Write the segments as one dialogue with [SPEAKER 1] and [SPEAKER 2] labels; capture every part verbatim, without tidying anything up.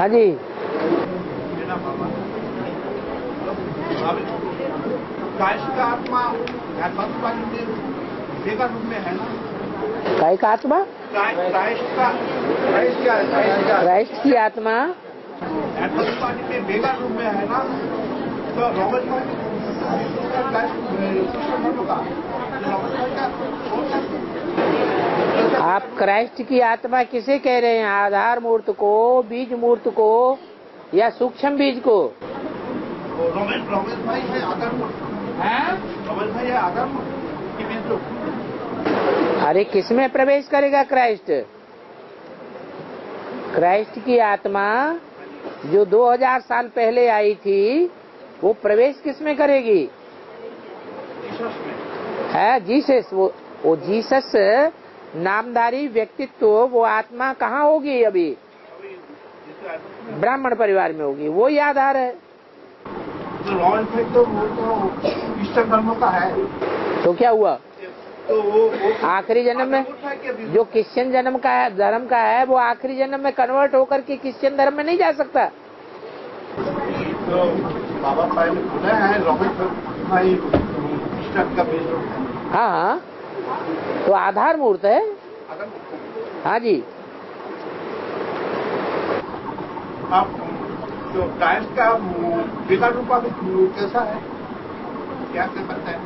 [SPEAKER 1] हाँ जी।
[SPEAKER 2] क्राइस्ट का आत्मा वेगा रूप में है ना?
[SPEAKER 1] काय का आत्मा?
[SPEAKER 2] क्राइस्ट का क्राइस्ट क्या है?
[SPEAKER 1] क्राइस्ट की आत्मा
[SPEAKER 2] पानी में वेगा रूप में है ना? तो रॉबर्ट का
[SPEAKER 1] आप क्राइस्ट की आत्मा किसे कह रहे हैं? आधार मूर्त को, बीज मूर्त को या सूक्ष्म बीज को?
[SPEAKER 2] रॉबर्ट रॉबर्ट भाई है आधार मूर्त है। रॉबर्ट भाई है आधार मूर्त की बीज।
[SPEAKER 1] अरे किसमें प्रवेश करेगा क्राइस्ट? क्राइस्ट की आत्मा जो दो हज़ार साल पहले आई थी वो प्रवेश किसमें करेगी? है जीसस। वो वो जीसस नामधारी व्यक्तित्व, वो आत्मा कहाँ होगी? अभी ब्राह्मण परिवार में होगी। वो ही आधार है।
[SPEAKER 2] तो रॉबर्ट भाई तो वो तो ईस्टर धर्म का है।
[SPEAKER 1] तो क्या हुआ?
[SPEAKER 2] तो वो, वो
[SPEAKER 1] आखिरी जन्म में जो क्रिश्चियन जन्म का है, धर्म का है, वो आखिरी जन्म में कन्वर्ट होकर के क्रिश्चियन धर्म में नहीं जा सकता।
[SPEAKER 2] तो बाबा साहब ने बोला है रॉबर्ट भाई ईस्टर का बीज।
[SPEAKER 1] हाँ, तो आधार मूर्त है। हाँ जी।
[SPEAKER 2] आप तो क्राइस्ट का वेगा रूप कैसा है? क्या कर सकते हैं?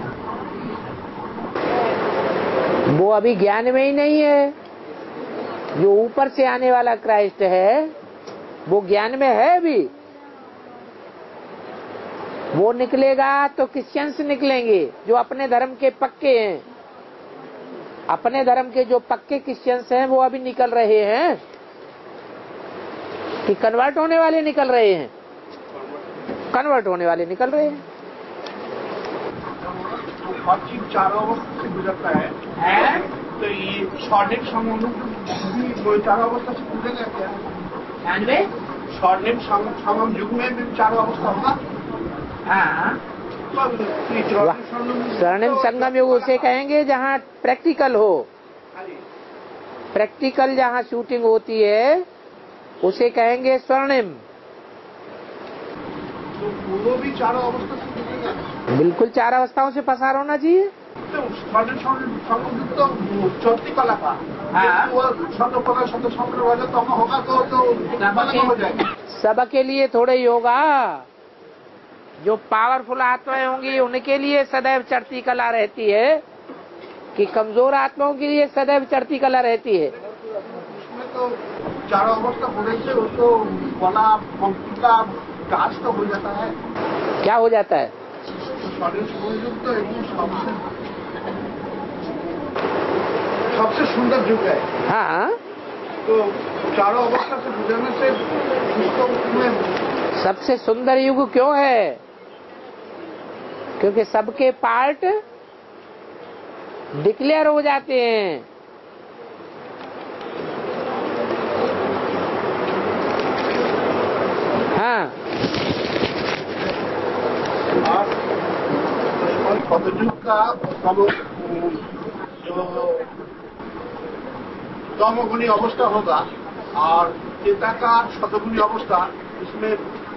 [SPEAKER 1] वो अभी ज्ञान में ही नहीं है। जो ऊपर से आने वाला क्राइस्ट है वो ज्ञान में है अभी। वो निकलेगा तो क्रिश्चियंस निकलेंगे जो अपने धर्म के पक्के हैं। अपने धर्म के जो पक्के क्रिश्चियंस हैं वो अभी निकल रहे हैं कि कन्वर्ट होने वाले निकल रहे हैं। कन्वर्ट होने वाले निकल रहे हैं।
[SPEAKER 2] हर चीज चारों अवस्था से गुजरता है, है? तो ये स्वर्णिम संगम भी चारों अवस्था से गुजरेगा क्या? स्वर्णिम संगम युग में भी चारों अवस्था होगा।
[SPEAKER 1] स्वर्णिम संगम युग उसे कहेंगे जहाँ प्रैक्टिकल हो। प्रैक्टिकल जहाँ शूटिंग होती है उसे कहेंगे स्वर्णिम।
[SPEAKER 2] तो वो भी चारों अवस्था से गुजरेगा।
[SPEAKER 1] बिल्कुल चार अवस्थाओं से पसार होना चाहिए।
[SPEAKER 2] तो चौथी कला का तो होगा तो हो जाएगा।
[SPEAKER 1] सबके लिए थोड़े ही होगा। जो पावरफुल आत्माएं होंगी उनके लिए सदैव चढ़ती कला रहती है कि कमजोर आत्माओं के लिए सदैव चढ़ती कला रहती है।
[SPEAKER 2] उसमें तो चारों अवस्था होने से उसको कला पंक्ति का विकास तो हो जाता है।
[SPEAKER 1] क्या हो जाता है?
[SPEAKER 2] तो सबसे सबसे सुंदर युग है।
[SPEAKER 1] हाँ,
[SPEAKER 2] तो चारों अवस्था से गुजरने से उसको उसमें
[SPEAKER 1] सबसे सुंदर युग क्यों है? क्योंकि सबके पार्ट डिक्लेयर हो जाते हैं। हाँ,
[SPEAKER 2] सतयुग का जो तमोगुणी अवस्था होगा और चेता का सतगुणी अवस्था, इसमें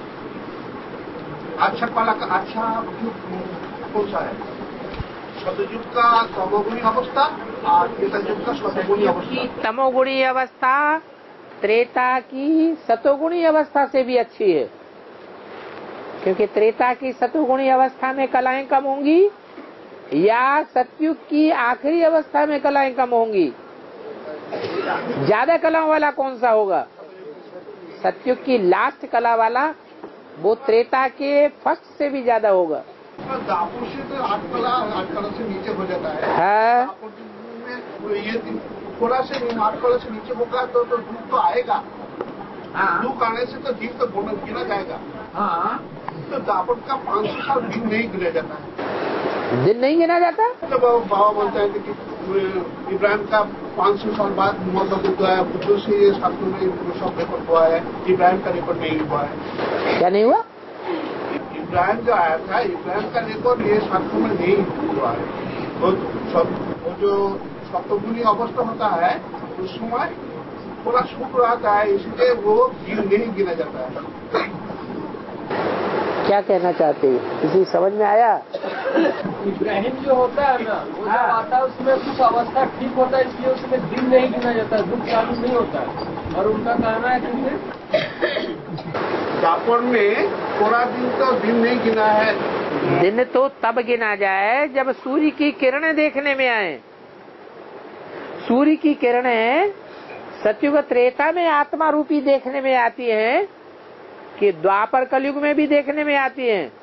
[SPEAKER 2] अच्छा कला का अच्छा कौन सा है? सतयुग का तमोगुणी अवस्था और त्रेता युग का सतोगुणी अवस्था।
[SPEAKER 1] तमोगुणी अवस्था त्रेता की सतोगुणी अवस्था से भी अच्छी है, क्योंकि त्रेता की सतोगुणी अवस्था में कलाएं कम होंगी या सतयुग की आखिरी अवस्था में कलाएं कम होंगी। ज्यादा कलाओं वाला कौन सा होगा? सतयुग की लास्ट कला वाला वो त्रेता के फर्स्ट से भी ज्यादा होगा।
[SPEAKER 2] दापू से तो आठ कला आठ कला से नीचे हो जाता है।
[SPEAKER 1] हाँ,
[SPEAKER 2] ये थोड़ा से आठ कला से नीचे होगा तो तो धूप तो आएगा। धूप आने से तो जीव तो बोनस गिना जाएगा। हाँ, तो दापट का पाँच सौ साल दिन नहीं गिना जाता है।
[SPEAKER 1] दिन नहीं गिना जाता?
[SPEAKER 2] तो बाबा बोलते हैं कि इब्राहिम का पाँच सौ साल बाद मोहम्मद बुद्ध आया, बुद्ध से ये शास्त्रों में सब रिकॉर्ड हुआ है। इब्राहिम का रिकॉर्ड नहीं हुआ है।
[SPEAKER 1] क्या नहीं हुआ?
[SPEAKER 2] इब्राहिम जो आया था, इब्राहिम का रिकॉर्ड ये शास्त्रों में नहीं हुआ है। वो सब वो जो सप्तगुणी अवस्था होता है उस समय थोड़ा सुख रहता है, इसलिए वो जीव नहीं गिना जाता है।
[SPEAKER 1] क्या कहना चाहते हैं, किसी समझ में आया?
[SPEAKER 3] इब्राहिम जो होता है ना, वो जब आता है उसमें कुछ अवस्था ठीक होता है, इसलिए उसमें दिन नहीं गिना जाता है, दुख चालू नहीं होता है। और उनका कहना है कि
[SPEAKER 2] दापड़ में थोड़ा दिन तो दिन नहीं गिना है।
[SPEAKER 1] दिन तो तब गिना जाए जब सूर्य की किरणें देखने में आए। सूर्य की किरणें सत्युग त्रेता में आत्मा रूपी देखने में आती हैं कि द्वापर कलयुग में भी देखने में आती हैं।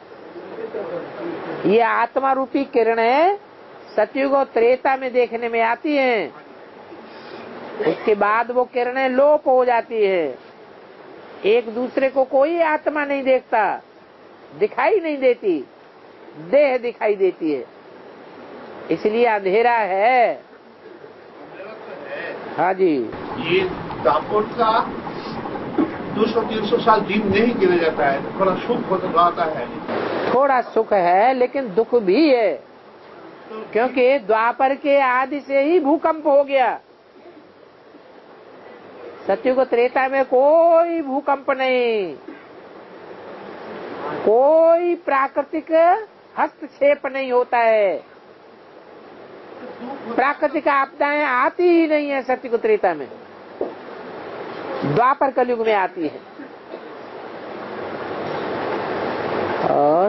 [SPEAKER 1] ये आत्मा रूपी किरणें सत्युग और त्रेता में देखने में आती हैं, उसके बाद वो किरणें लोप हो जाती है। एक दूसरे को कोई आत्मा नहीं देखता, दिखाई नहीं देती, देह दिखाई देती है, इसलिए अंधेरा है। हाँ जी,
[SPEAKER 2] ये दापड़ का दो सौ तीन सौ साल दिन नहीं गिना जाता है, थोड़ा सुख होता है।
[SPEAKER 1] थोड़ा सुख है लेकिन दुख भी है, क्योंकि द्वापर के आदि से ही भूकंप हो गया। सत्युग त्रेता में कोई भूकंप नहीं, कोई प्राकृतिक हस्तक्षेप नहीं होता है, प्राकृतिक आपदाएं आती ही नहीं है सत्युग त्रेता में, द्वापर कलयुग में आती है। और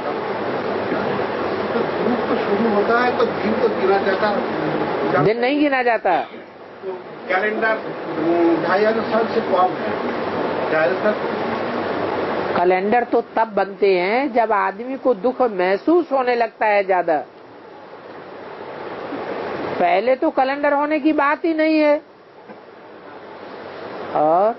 [SPEAKER 2] तो धूप तो शुरू होता है तो दिन तो गिना जाता है,
[SPEAKER 1] दिन नहीं गिना जाता।
[SPEAKER 2] तो कैलेंडर ढाई हजार साल से कम है, ढाई हजार।
[SPEAKER 1] कैलेंडर तो तब बनते हैं जब आदमी को दुख महसूस होने लगता है ज्यादा। पहले तो कैलेंडर होने की बात ही नहीं है। और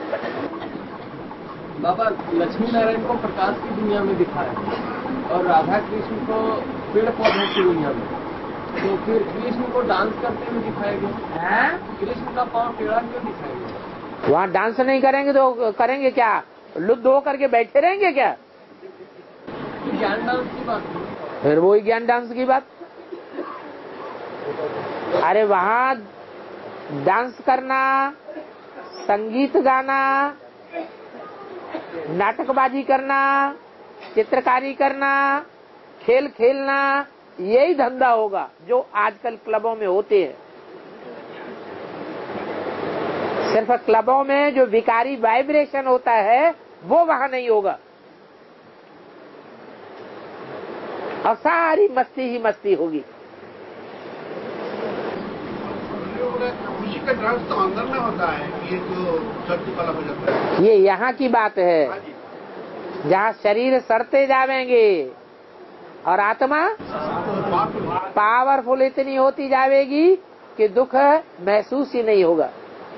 [SPEAKER 3] बाबा लक्ष्मी नारायण को प्रकाश की दुनिया में दिखाया और राधा कृष्ण को पेड़ पौधों की दुनिया में, तो फिर कृष्ण को डांस करते हुए दिखाया गया। कृष्ण का पाँव टेढ़ा क्यों दिखाया गया?
[SPEAKER 1] वहाँ डांस नहीं करेंगे तो करेंगे क्या? लुद्ध होकर के बैठे रहेंगे क्या?
[SPEAKER 3] ज्ञान डांस की बात,
[SPEAKER 1] फिर वही ज्ञान डांस की बात। अरे वहाँ डांस करना, संगीत गाना, नाटकबाजी करना, चित्रकारी करना, खेल खेलना, यही धंधा होगा जो आजकल क्लबों में होते हैं। सिर्फ क्लबों में जो विकारी वाइब्रेशन होता है वो वहाँ नहीं होगा, और सारी मस्ती ही मस्ती होगी।
[SPEAKER 2] खुशी का डांस तो अंदर में होता है, ये जो चर्च वाला हो जाता है।
[SPEAKER 1] ये यहाँ की बात है, जहाँ शरीर सड़ते जावेंगे और आत्मा पावरफुल इतनी होती जाएगी कि दुख महसूस ही नहीं होगा।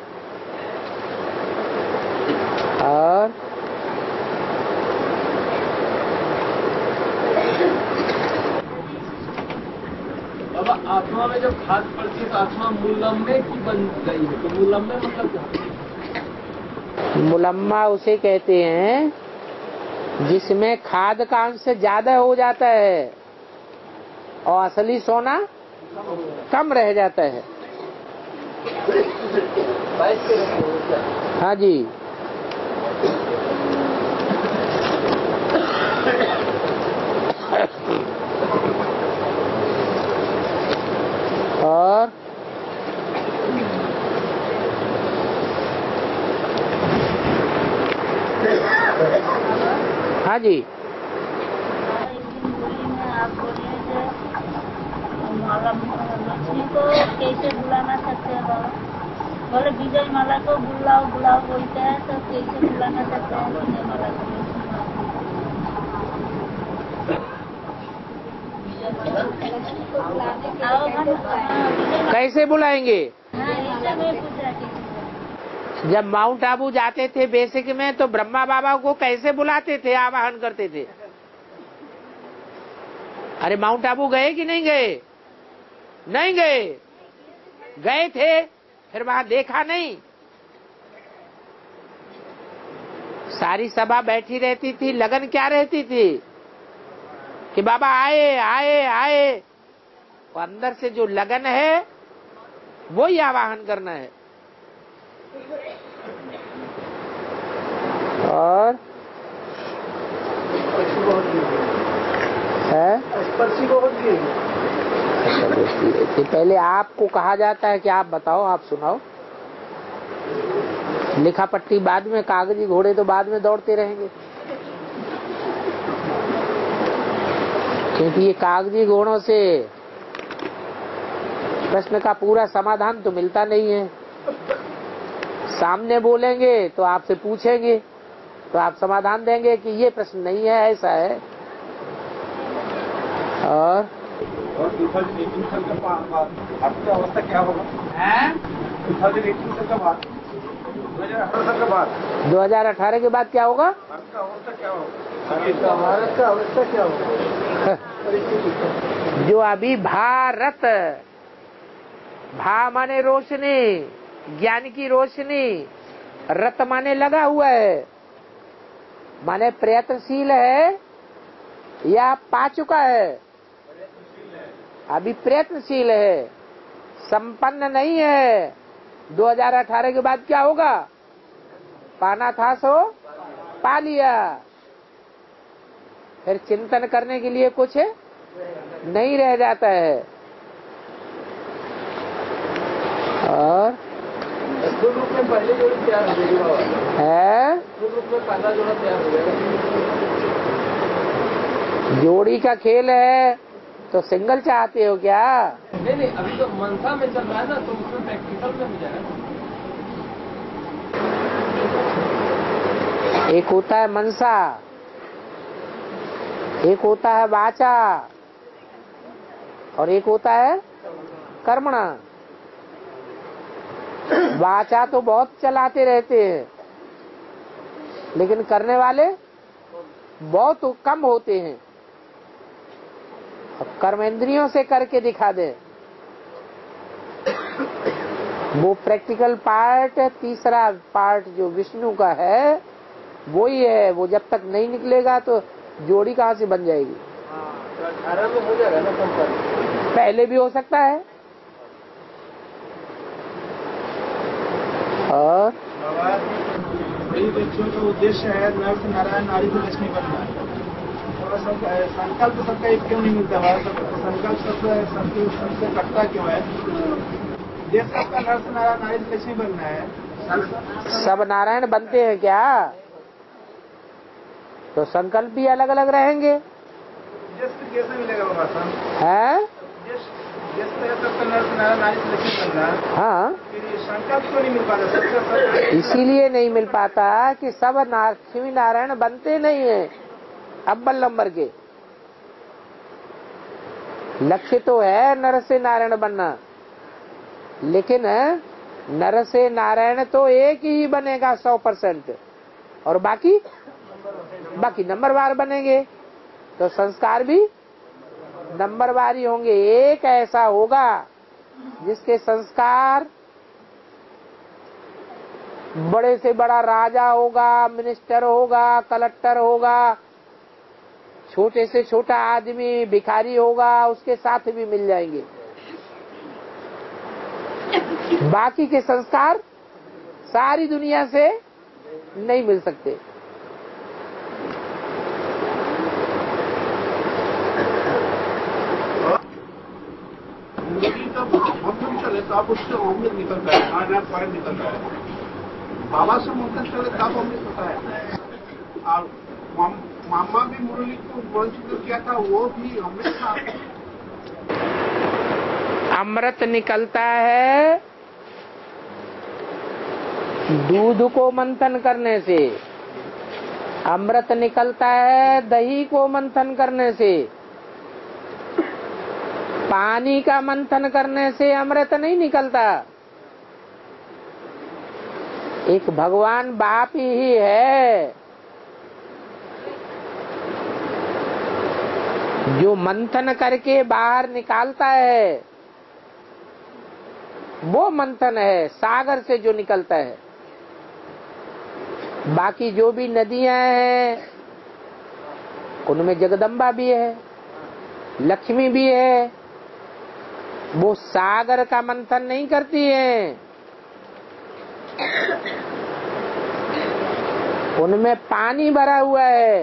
[SPEAKER 1] और
[SPEAKER 3] अब आत्मा में जब खाद पड़ती है तो आत्मा मुलम्मे की बन गई है, तो मुलम्मे मतलब क्या?
[SPEAKER 1] मुलम्मा उसे कहते हैं जिसमें खाद का अंश ज्यादा हो जाता है और असली सोना कम रह जाता है। हाँ जी, और हाँ जी,
[SPEAKER 4] आप बोलिए लक्ष्मी को कैसे बुलाना सकते हैं बाबा? बोले विजय माला को बुलाओ बुलाओ बोलते हैं, तो कैसे बुलाना सकते हैं विजय माला को?
[SPEAKER 1] कैसे बुलाएंगे?
[SPEAKER 4] हाँ, इससे मैं पूछ रही थी।
[SPEAKER 1] जब माउंट आबू जाते थे बेसिक में तो ब्रह्मा बाबा को कैसे बुलाते थे, आवाहन करते थे? अरे माउंट आबू गए कि नहीं गए? नहीं गए, गए थे फिर वहां देखा नहीं। सारी सभा बैठी रहती थी, लगन क्या रहती थी कि बाबा आए आए आए, और अंदर से जो लगन है वो ही आवाहन करना है। कि पहले आपको कहा जाता है कि आप बताओ, आप सुनाओ। लिखा पट्टी बाद में, कागजी घोड़े तो बाद में दौड़ते रहेंगे, क्योंकि ये कागजी घोड़ों से प्रश्न का पूरा समाधान तो मिलता नहीं है। सामने बोलेंगे तो आपसे पूछेंगे तो आप समाधान देंगे कि ये प्रश्न नहीं है, ऐसा है। और
[SPEAKER 2] और टू थाउजेंड एटीन साल के बाद आपकी अवस्था क्या होगा? टू थाउजेंड एटीन साल के बाद, दो हजार अठारह साल के बाद
[SPEAKER 1] दो हज़ार अठारह के बाद क्या होगा?
[SPEAKER 2] भारत का अवस्था क्या होगा? भारत का अवस्था क्या होगा?
[SPEAKER 1] जो अभी भारत, भा माने रोशनी, ज्ञान की रोशनी, रत माने लगा हुआ है, माने प्रयत्नशील है या पा चुका है? अभी प्रयत्नशील है, संपन्न नहीं है। दो हज़ार अठारह के बाद क्या होगा? पाना था सो पा लिया। फिर चिंतन करने के लिए कुछ नहीं रह जाता है। और
[SPEAKER 3] रूप में पहले जोड़ी तैयार हो जाएगी
[SPEAKER 1] है,
[SPEAKER 3] रूप में पहला जोड़ा तैयार हो जाएगा।
[SPEAKER 1] जोड़ी का खेल है तो सिंगल चाहते हो क्या?
[SPEAKER 3] नहीं नहीं, अभी तो मनसा में चल रहा है ना, तो उसमें प्रैक्टिकल में हो जाएगा।
[SPEAKER 1] एक होता है मनसा, एक होता है वाचा, और एक होता है कर्मणा। वाचा तो बहुत चलाते रहते हैं, लेकिन करने वाले बहुत कम होते हैं। अब कर्मेंद्रियों से करके दिखा दे, वो प्रैक्टिकल पार्ट। तीसरा पार्ट जो विष्णु का है वो ही है, वो जब तक नहीं निकलेगा तो जोड़ी कहाँ से बन जाएगी?
[SPEAKER 3] अठारह में हो जाएगा ना संपर्क,
[SPEAKER 1] पहले भी हो सकता है। और
[SPEAKER 2] बड़ी बच्चों का उद्देश्य है नर से नारायण, नारी से लक्ष्मी बनना। और सब संकल्प सबका एक क्यों नहीं मिलता है? संकल्प सबसे सबसे सबसे कटता क्यों है? देश सबका नर से नारायण, नारी से लक्ष्मी बनना है।
[SPEAKER 1] सब नारायण बनते हैं क्या? तो संकल्प भी अलग अलग रहेंगे।
[SPEAKER 2] देश फिर कैसे मिलेगा बाबा साहब?
[SPEAKER 1] है
[SPEAKER 2] देश देश में सबका नर से नारायण, नारी से लक्ष्मी बनना है।
[SPEAKER 1] हाँ,
[SPEAKER 2] फिर ये संकल्प क्यों नहीं मिल पाता? सबका सब
[SPEAKER 1] इसीलिए नहीं मिल पाता कि सब लक्ष्मी नारायण बनते नहीं है अव्वल नंबर के। लक्ष्य तो है नर से नारायण बनना, लेकिन नर से नारायण तो एक ही बनेगा सौ परसेंट, और बाकी बाकी नंबरवार बनेंगे। तो संस्कार भी नंबरवार ही होंगे। एक ऐसा होगा जिसके संस्कार बड़े से बड़ा राजा होगा, मिनिस्टर होगा, कलेक्टर होगा, छोटे से छोटा आदमी भिखारी होगा, उसके साथ भी मिल जाएंगे। बाकी के संस्कार सारी दुनिया से नहीं मिल सकते।
[SPEAKER 2] मुर्गी का मंथन चले तो आप उससे अमृत निकलता है, खाना फायर निकलता है। बाबा से मंथन चले तब अमृत होता है। और मामा भी मुरली को मंत्र किया था, वो भी अमृत था।
[SPEAKER 1] अमृत निकलता है दूध को मंथन करने से, अमृत निकलता है दही को मंथन करने से। पानी का मंथन करने से अमृत नहीं निकलता। एक भगवान बाप ही है जो मंथन करके बाहर निकालता है। वो मंथन है सागर से जो निकलता है। बाकी जो भी नदियां हैं उनमें जगदम्बा भी है, लक्ष्मी भी है, वो सागर का मंथन नहीं करती है। उनमें पानी भरा हुआ है।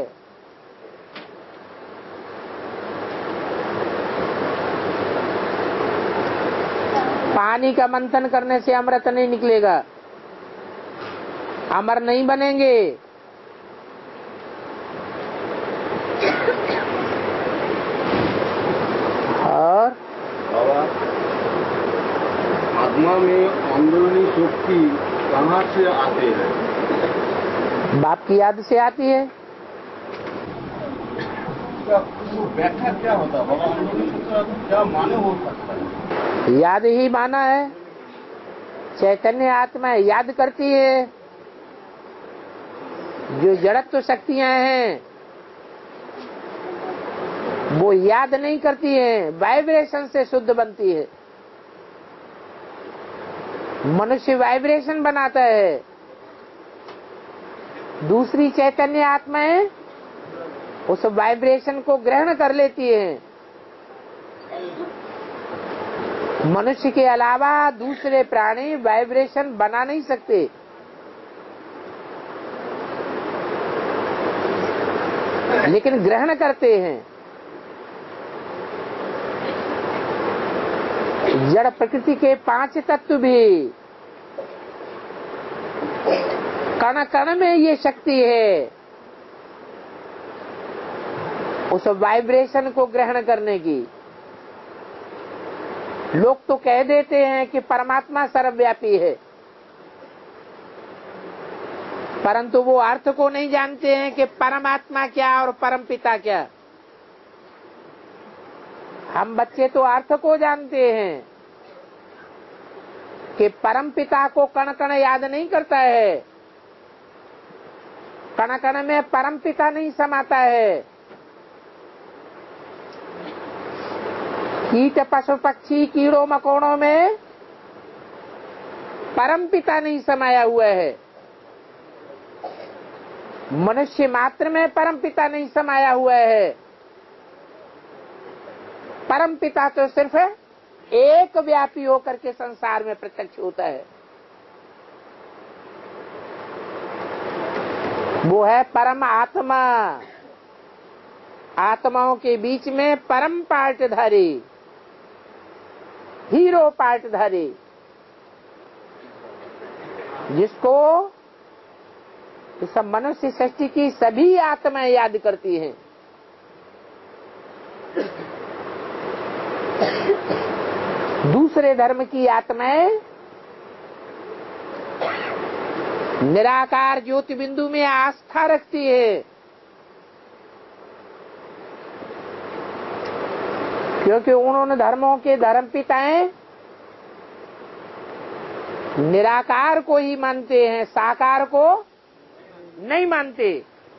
[SPEAKER 1] पानी का मंथन करने से अमृत नहीं निकलेगा, अमर नहीं बनेंगे। और
[SPEAKER 2] आत्मा में अंदरूनी शक्ति कहाँ से आते हैं?
[SPEAKER 1] बाप की याद से आती है।
[SPEAKER 2] व्याख्या क्या होता है बाबा? अंदरूनी शक्ति क्या माने हो सकता है?
[SPEAKER 1] याद ही माना है। चैतन्य आत्मा याद करती है। जो जड़त्व शक्तियां हैं वो याद नहीं करती हैं, वाइब्रेशन से शुद्ध बनती है। मनुष्य वाइब्रेशन बनाता है, दूसरी चैतन्य आत्माएं उस वाइब्रेशन को ग्रहण कर लेती हैं। मनुष्य के अलावा दूसरे प्राणी वाइब्रेशन बना नहीं सकते। लेकिन ग्रहण करते हैं। जड़ प्रकृति के पांच तत्व भी, कण कण में ये शक्ति है उस वाइब्रेशन को ग्रहण करने की। लोग तो कह देते हैं कि परमात्मा सर्वव्यापी है, परंतु वो अर्थ को नहीं जानते हैं कि परमात्मा क्या और परमपिता क्या। हम बच्चे तो अर्थ को जानते हैं कि परमपिता को कण कण याद नहीं करता है, कण कण में परमपिता नहीं समाता है। कीट पशु पक्षी कीड़ों मकोड़ों में परमपिता नहीं समाया हुआ है। मनुष्य मात्र में परमपिता नहीं समाया हुआ है। परमपिता तो सिर्फ एक व्यापी होकर के संसार में प्रत्यक्ष होता है। वो है परम आत्मा। आत्माओं के बीच में परम पार्टधारी, हीरो पार्टधारी, जिसको इस मनुष्य सृष्टि की सभी आत्माएं याद करती हैं। दूसरे धर्म की आत्माएं निराकार ज्योति बिंदु में आस्था रखती है, क्योंकि उन्होंने धर्मों के धर्म पिताएं निराकार को ही मानते हैं, साकार को नहीं मानते।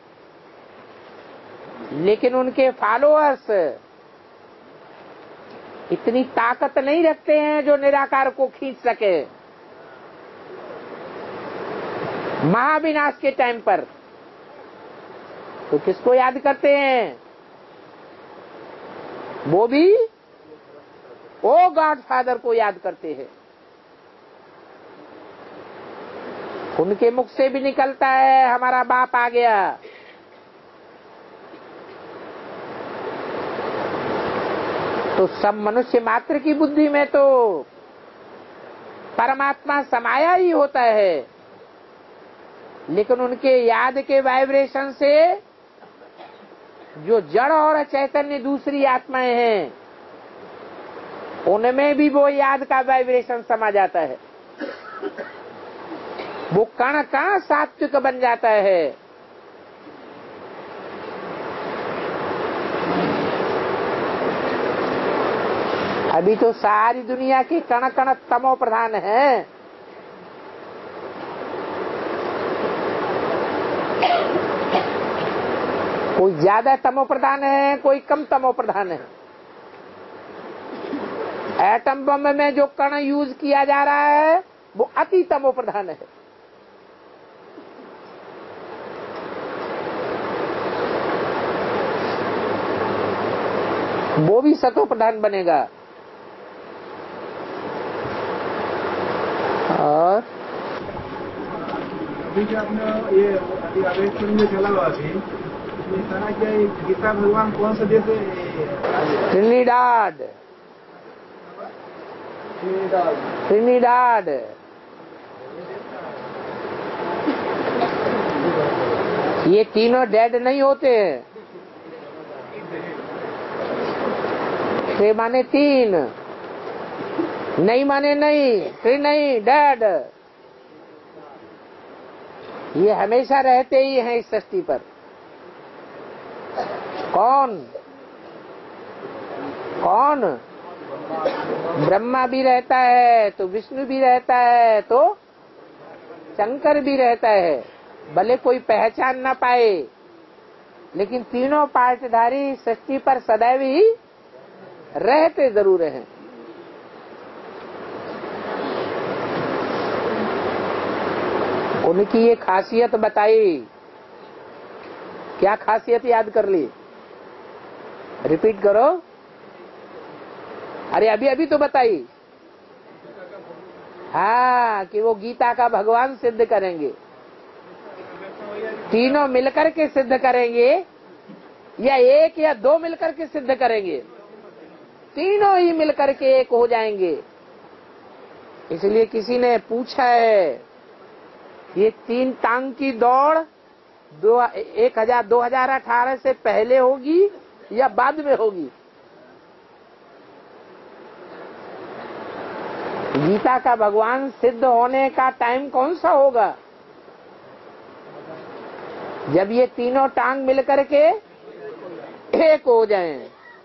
[SPEAKER 1] लेकिन उनके फॉलोअर्स इतनी ताकत नहीं रखते हैं जो निराकार को खींच सके। महाविनाश के टाइम पर तो किसको याद करते हैं? वो भी ओ गॉड फादर को याद करते हैं। उनके मुख से भी निकलता है हमारा बाप आ गया। तो सब मनुष्य मात्र की बुद्धि में तो परमात्मा समाया ही होता है, लेकिन उनके याद के वाइब्रेशन से जो जड़ और चैतन्य दूसरी आत्माएं हैं उनमें भी वो याद का वाइब्रेशन समा जाता है। वो कण कण सात्विक बन जाता है। अभी तो सारी दुनिया की कण कण तमो प्रधान है। कोई ज्यादा तमो प्रधान है, कोई कम तमो प्रधान है। एटम बम में जो कण यूज किया जा रहा है वो अति तमो प्रधान है। वो भी सतो प्रधान बनेगा। और
[SPEAKER 5] अभी जो आपने ये अभी आवेश में चला हुआ थी, इसमें सारा क्या ये गीता भगवान कौन सा देश है?
[SPEAKER 1] ट्रिनिडाड। ट्रिनिडाड। ये तीनों डेड नहीं होते हैं। ट्रे माने तीन, नहीं माने नहीं, ट्री नहीं, डेड। ये हमेशा रहते ही हैं इस सृष्टि पर। कौन कौन? ब्रह्मा भी रहता है तो विष्णु भी रहता है तो शंकर भी रहता है, भले कोई पहचान ना पाए, लेकिन तीनों पार्टधारी सृष्टि पर सदैव ही रहते जरूर हैं। उनकी ये खासियत बताई। क्या खासियत याद कर ली? रिपीट करो। अरे अभी अभी तो बताई। हाँ, कि वो गीता का भगवान सिद्ध करेंगे। तीनों मिलकर के सिद्ध करेंगे या एक या दो मिलकर के सिद्ध करेंगे? तीनों ही मिलकर के एक हो जाएंगे। इसलिए किसी ने पूछा है, ये तीन टांग की दौड़ दो एक हजार दो हजार अठारह से पहले होगी या बाद में होगी? गीता का भगवान सिद्ध होने का टाइम कौन सा होगा? जब ये तीनों टांग मिलकर के एक हो जाएं।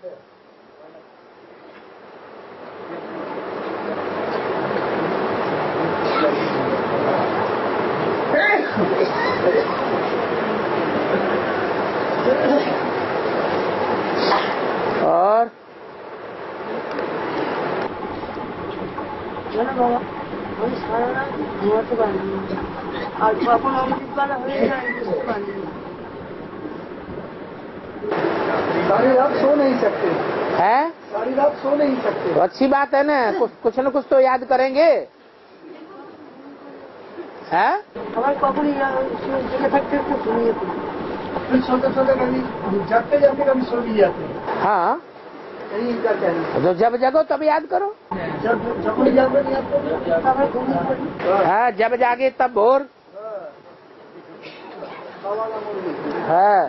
[SPEAKER 1] और
[SPEAKER 5] सारी रात सो नहीं सकते
[SPEAKER 1] है?
[SPEAKER 5] सारी रात सो नहीं सकते।
[SPEAKER 1] तो अच्छी बात है ना, कुछ कुछ न कुछ तो याद करेंगे। है?
[SPEAKER 5] हमारे पापा जगह थकते थे, सुनिए फिर सोते सोते कभी जागते जागते कभी सो भी जाते।
[SPEAKER 1] हाँ,
[SPEAKER 5] यही क्या कहना।
[SPEAKER 1] तो जब जगो तब याद करो।
[SPEAKER 5] जब जब नहीं जागो नहीं आपको।
[SPEAKER 1] हाँ, जब जागे तब भोर। है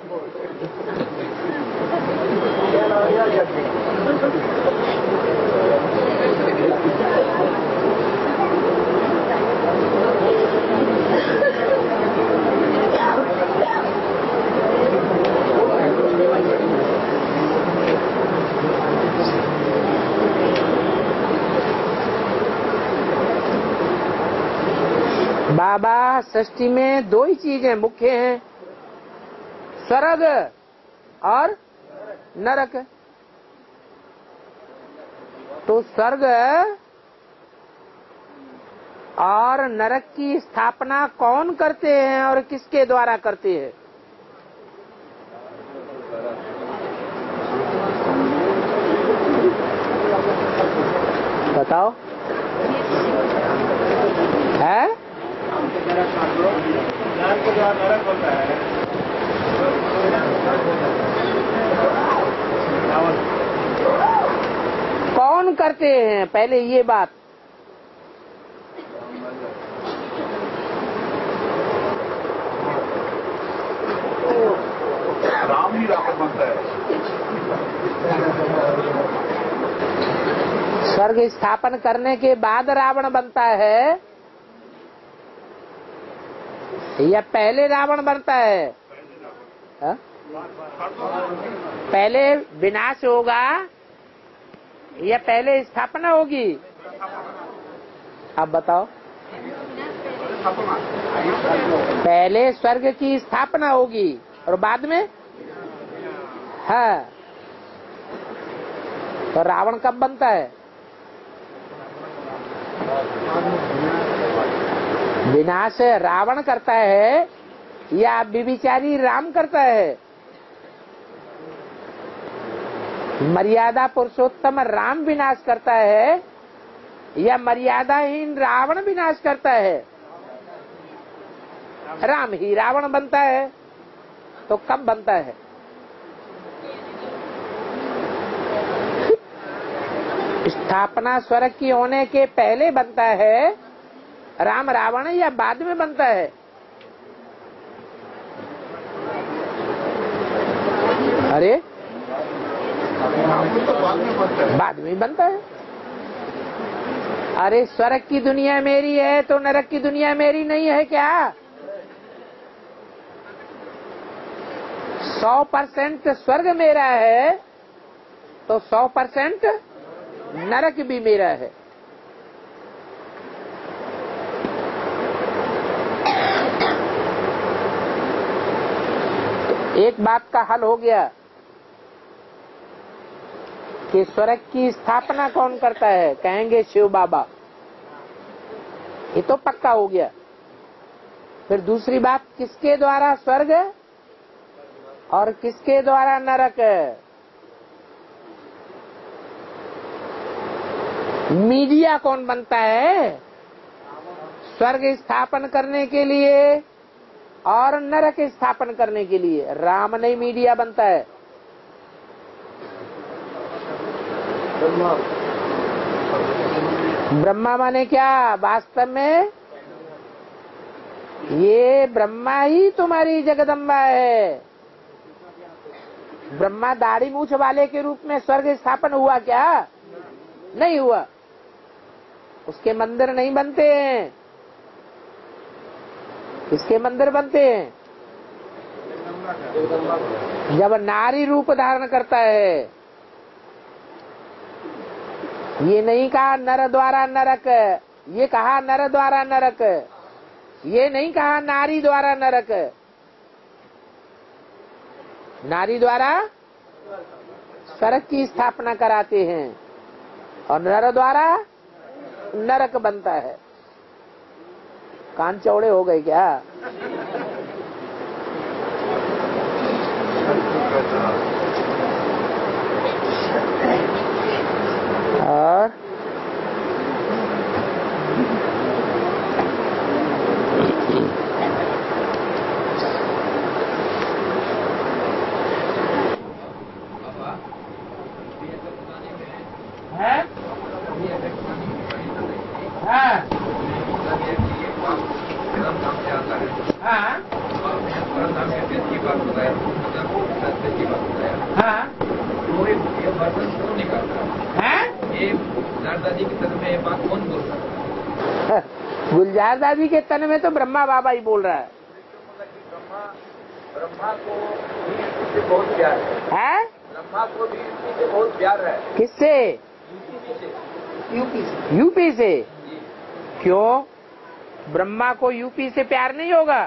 [SPEAKER 1] बाबा, सृष्टि में दो ही चीजें मुख्य हैं, स्वर्ग और नरक। तो स्वर्ग और नरक की स्थापना कौन करते हैं और किसके द्वारा करते हैं? बताओ। है? कौन करते हैं? पहले ये बात।
[SPEAKER 2] राम ही रावण बनता है।
[SPEAKER 1] स्वर्ग स्थापन करने के बाद रावण बनता है या पहले रावण बनता है? हा? पहले विनाश होगा या पहले स्थापना होगी? अब बताओ। पहले स्वर्ग की स्थापना होगी और बाद में है। तो रावण कब बनता है? विनाश रावण करता है या व्यभिचारी राम करता है? मर्यादा पुरुषोत्तम राम विनाश करता है या मर्यादाहीन रावण विनाश करता है? राम ही रावण बनता है। तो कब बनता है? स्थापना स्वर्ग की होने के पहले बनता है राम रावण या बाद में बनता है? अरे
[SPEAKER 2] तो बाद में बनता है।
[SPEAKER 1] बाद में बनता है। अरे स्वर्ग की दुनिया मेरी है तो नरक की दुनिया मेरी नहीं है क्या? सौ परसेंट स्वर्ग मेरा है तो सौ परसेंट नरक भी मेरा है। एक बात का हल हो गया कि स्वर्ग की स्थापना कौन करता है? कहेंगे शिव बाबा। ये तो पक्का हो गया। फिर दूसरी बात, किसके द्वारा स्वर्ग और किसके द्वारा नरक? मीडिया कौन बनता है स्वर्ग स्थापन करने के लिए और नरक स्थापन करने के लिए? राम नहीं मीडिया बनता है। ब्रह्मा माने क्या? वास्तव में ये ब्रह्मा ही तुम्हारी जगदम्बा है। ब्रह्मा दाढ़ी मूछ वाले के रूप में स्वर्ग स्थापन हुआ क्या? नहीं हुआ। उसके मंदिर नहीं बनते हैं। इसके मंदिर बनते हैं जब नारी रूप धारण करता है। ये नहीं कहा नर द्वारा नरक, ये कहा नर द्वारा नरक, ये नहीं कहा नारी द्वारा नरक। नारी द्वारा स्वर्ग की स्थापना कराते हैं और नर द्वारा नरक बनता है। कान चौड़े हो गए क्या? और है? हाँ हाँ हाँ
[SPEAKER 3] दादी के तन में ये बात कौन बोल रहा है?
[SPEAKER 1] गुलजार दादी के तन में तो ब्रह्मा बाबा ही बोल रहा है।
[SPEAKER 3] ब्रह्मा को भी इससे बहुत प्यार है।
[SPEAKER 1] है?
[SPEAKER 3] ब्रह्मा को भी इससे बहुत प्यार है।
[SPEAKER 1] किससे?
[SPEAKER 5] यूपी से।
[SPEAKER 1] यूपी से। क्यों? ब्रह्मा को यूपी से प्यार नहीं होगा?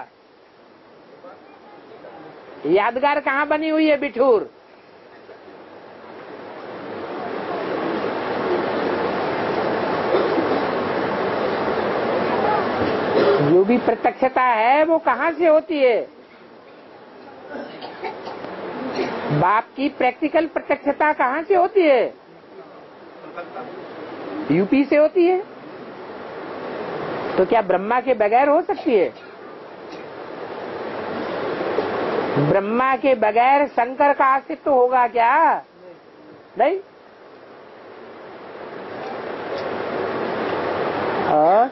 [SPEAKER 1] यादगार कहाँ बनी हुई है बिठूर? जो भी प्रत्यक्षता है वो कहाँ से होती है? बाप की प्रैक्टिकल प्रत्यक्षता कहाँ से होती है? यूपी से होती है। तो क्या ब्रह्मा के बगैर हो सकती है? ब्रह्मा के बगैर शंकर का अस्तित्व होगा क्या? नहीं। और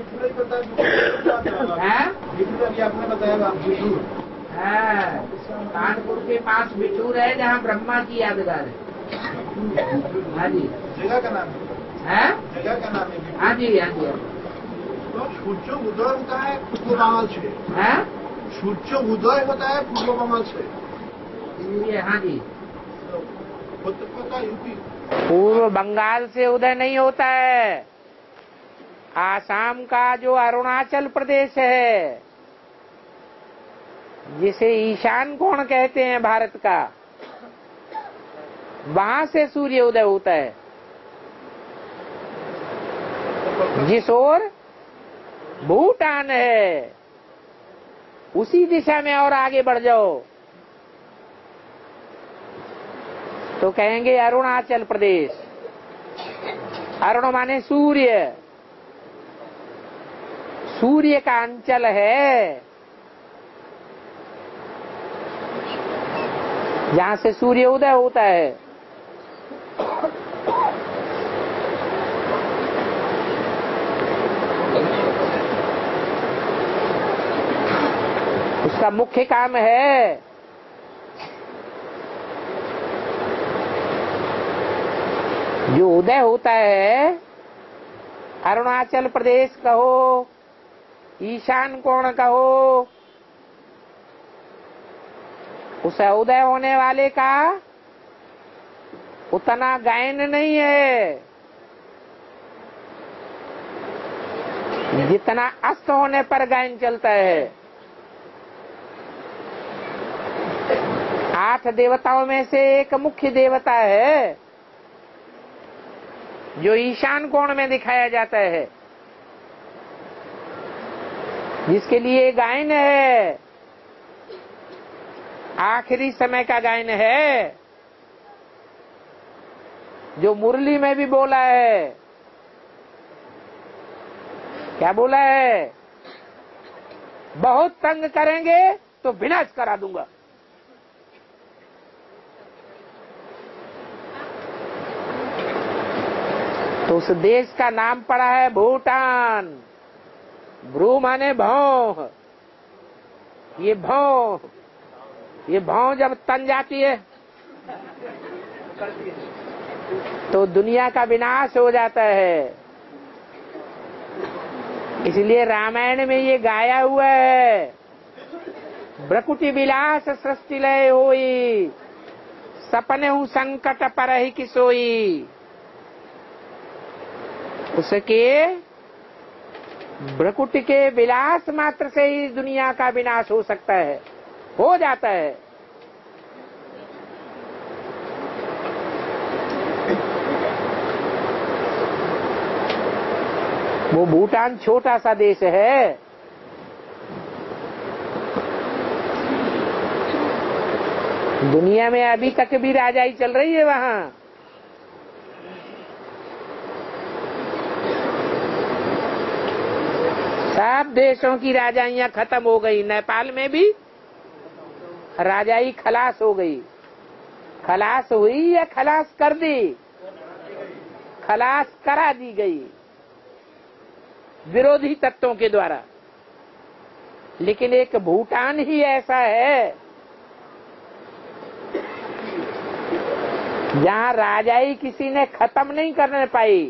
[SPEAKER 2] आपने बताया
[SPEAKER 1] हाँ, कानपुर के पास बिठूर है जहाँ ब्रह्मा की यादगार है। हाँ जी।
[SPEAKER 2] जगह का नाम
[SPEAKER 1] है?
[SPEAKER 2] जगह का नाम है।
[SPEAKER 1] हाँ जी हाँ जी।
[SPEAKER 2] तो सूर्य उदय होता है पूर्व बंगाल से।
[SPEAKER 1] है?
[SPEAKER 2] सूर्य उदय होता है पूर्व बंगाल से।
[SPEAKER 1] हाँ जी।
[SPEAKER 2] पता यूपी।
[SPEAKER 1] पूर्व बंगाल से उदय नहीं होता है। आसाम का जो अरुणाचल प्रदेश है, जिसे ईशान कोण कहते हैं भारत का, वहां से सूर्य उदय होता है। जिस ओर भूटान है उसी दिशा में और आगे बढ़ जाओ तो कहेंगे अरुणाचल प्रदेश। अरुण माने सूर्य, सूर्य का अंचल है जहाँ से सूर्य उदय होता है। उसका मुख्य काम है जो उदय होता है, अरुणाचल प्रदेश कहो, ईशान कोण कहो, उस उदय होने वाले का उतना गायन नहीं है जितना अस्त होने पर गायन चलता है। आठ देवताओं में से एक मुख्य देवता है जो ईशान कोण में दिखाया जाता है, जिसके लिए गायन है, आखिरी समय का गायन है, जो मुरली में भी बोला है। क्या बोला है? बहुत तंग करेंगे तो विनाश करा दूंगा। तो उस देश का नाम पड़ा है भूटान। भ्रू माने भौं, ये भौं, ये भौं जब तन जाती है तो दुनिया का विनाश हो जाता है। इसलिए रामायण में ये गाया हुआ है, ब्रकुटी विलास सृष्टि लय होई, सपने हूँ संकट परहि की सोई। उसके ब्रकुट के विलास मात्र से ही दुनिया का विनाश हो सकता है, हो जाता है। वो भूटान छोटा सा देश है, दुनिया में अभी तक भी राजाई चल रही है वहाँ। सब देशों की राजाइयाँ खत्म हो गई। नेपाल में भी राजाई खलास हो गई। खलास हुई या खलास कर दी? खलास करा दी गई विरोधी तत्वों के द्वारा। लेकिन एक भूटान ही ऐसा है जहाँ राजाई किसी ने खत्म नहीं करने पाई।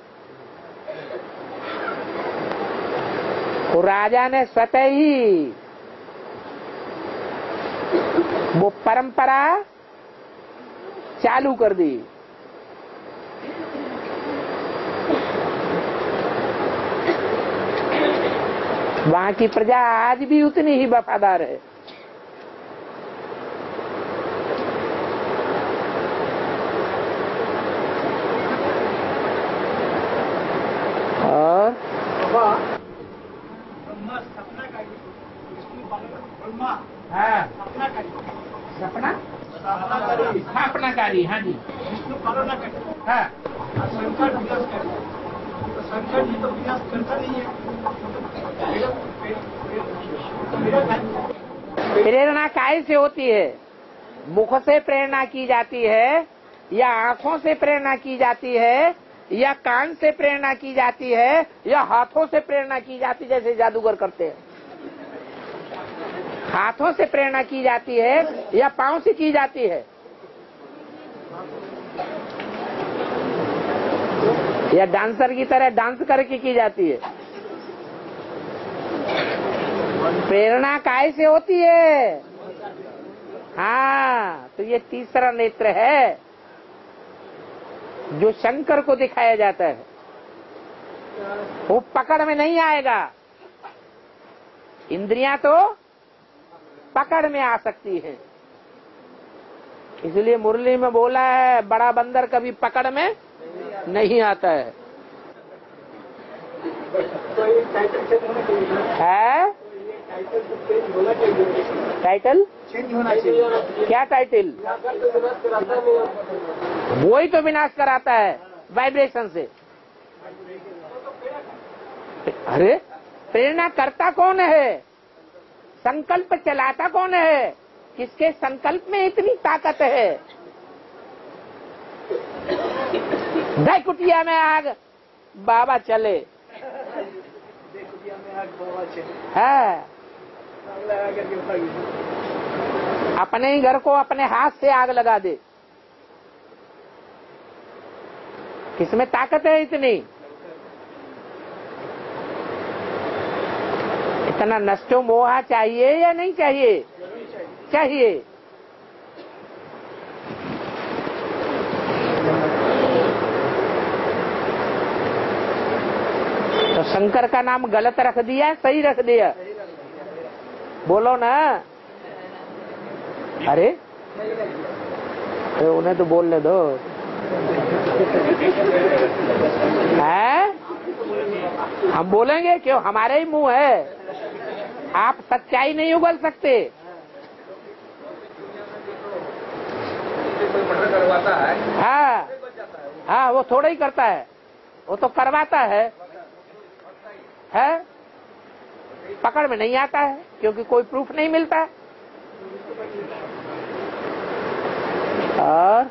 [SPEAKER 1] वो राजा ने स्वतः ही वो परंपरा चालू कर दी। वहाँ की प्रजा आज भी उतनी ही वफादार है। और हाँ, सपना स्थापनाकारी। हाँ जी, हाँ, प्रेरणा काय से होती है? मुख से प्रेरणा की जाती है, या आंखों से प्रेरणा की जाती है, या कान से प्रेरणा की जाती है, या हाथों से प्रेरणा की जाती है, जैसे जादूगर करते हैं। हाथों से प्रेरणा की जाती है या पांव से की जाती है, या डांसर की तरह डांस करके की जाती है? प्रेरणा काय से होती है? हाँ, तो ये तीसरा नेत्र है जो शंकर को दिखाया जाता है। वो पकड़ में नहीं आएगा। इंद्रियां तो पकड़ में आ सकती है। इसलिए मुरली में बोला है, बड़ा बंदर कभी पकड़ में नहीं आता है। है टाइटल
[SPEAKER 5] चेंज होना चाहिए।
[SPEAKER 1] क्या टाइटल? वो ही तो विनाश कराता है वाइब्रेशन से। अरे प्रेरणा करता कौन है? संकल्प चलाता कौन है? किसके संकल्प में इतनी ताकत है? दही कुटिया में आग बाबा चले। है
[SPEAKER 5] लगा करके भागी।
[SPEAKER 1] अपने ही घर को अपने हाथ से आग लगा दे। किसमें ताकत है इतनी? इतना नष्टो मोहा चाहिए या नहीं चाहिए? चाहिए। तो शंकर का नाम गलत रख दिया, सही रख दिया? बोलो ना। अरे तो उन्हें तो बोलने दो। है? हम बोलेंगे क्यों? हमारे ही मुंह है। आप सच्चाई नहीं उगल सकते।
[SPEAKER 3] करवाता है।
[SPEAKER 1] हाँ हाँ, वो थोड़ा ही करता है, वो तो करवाता है है पकड़ में नहीं आता है क्योंकि कोई प्रूफ नहीं मिलता। और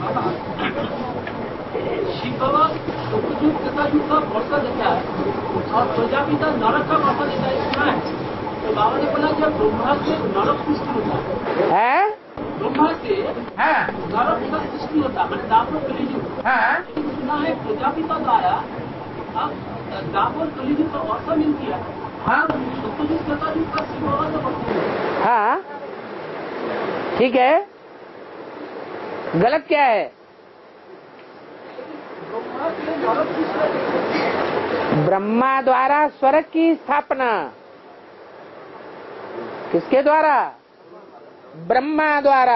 [SPEAKER 6] शिकवा उपयुक्त तथा युक्त वर्षा देता है और प्रजापिता नरक का वर्षा देता है, सुना है? तो बाबा ने बोला जब ब्रह्मा से नरक सृष्टि होता
[SPEAKER 1] है,
[SPEAKER 6] ब्रह्मा से
[SPEAKER 1] हाँ
[SPEAKER 6] नरक का सृष्टि होता मतलब दापर कलिजुग।
[SPEAKER 1] हाँ
[SPEAKER 6] सुना है प्रजापिता द्वारा अब दापर कलिजुग का वर्षा मिलती है। हाँ उपयुक्त तथा युक्त का शिकवा से वर्षा।
[SPEAKER 1] हाँ ठीक है। गलत क्या है? ब्रह्मा द्वारा स्वर्ग की स्थापना। किसके द्वारा? ब्रह्मा द्वारा।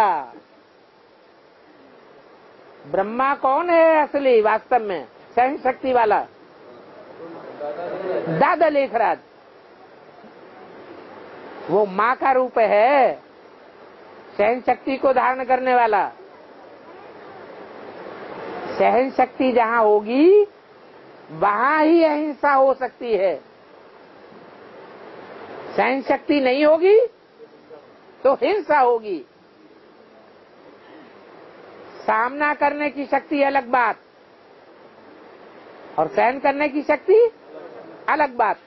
[SPEAKER 1] ब्रह्मा कौन है असली वास्तव में? सहन शक्ति वाला दादा लेखराज। वो माँ का रूप है, सहन शक्ति को धारण करने वाला। सहन शक्ति जहाँ होगी वहाँ ही अहिंसा हो सकती है। सहन शक्ति नहीं होगी तो हिंसा होगी। सामना करने की शक्ति अलग बात और सहन करने की शक्ति अलग बात।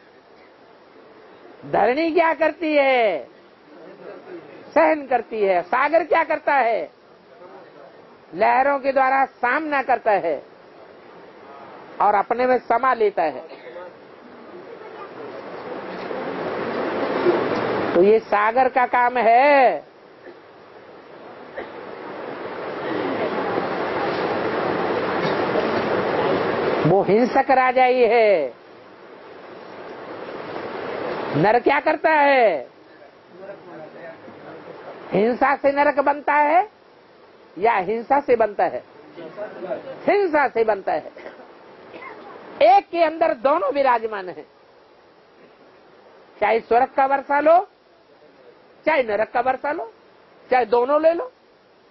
[SPEAKER 1] धरणी क्या करती है? सहन करती है। सागर क्या करता है? लहरों के द्वारा सामना करता है और अपने में समा लेता है। तो ये सागर का काम है। वो हिंसक राजा ही है। नर क्या करता है? हिंसा से नरक बनता है या हिंसा से बनता है? हिंसा से बनता है। एक के अंदर दोनों विराजमान है। चाहे स्वर्ग का वर्षा लो, चाहे नरक का वर्षा लो, चाहे दोनों ले लो।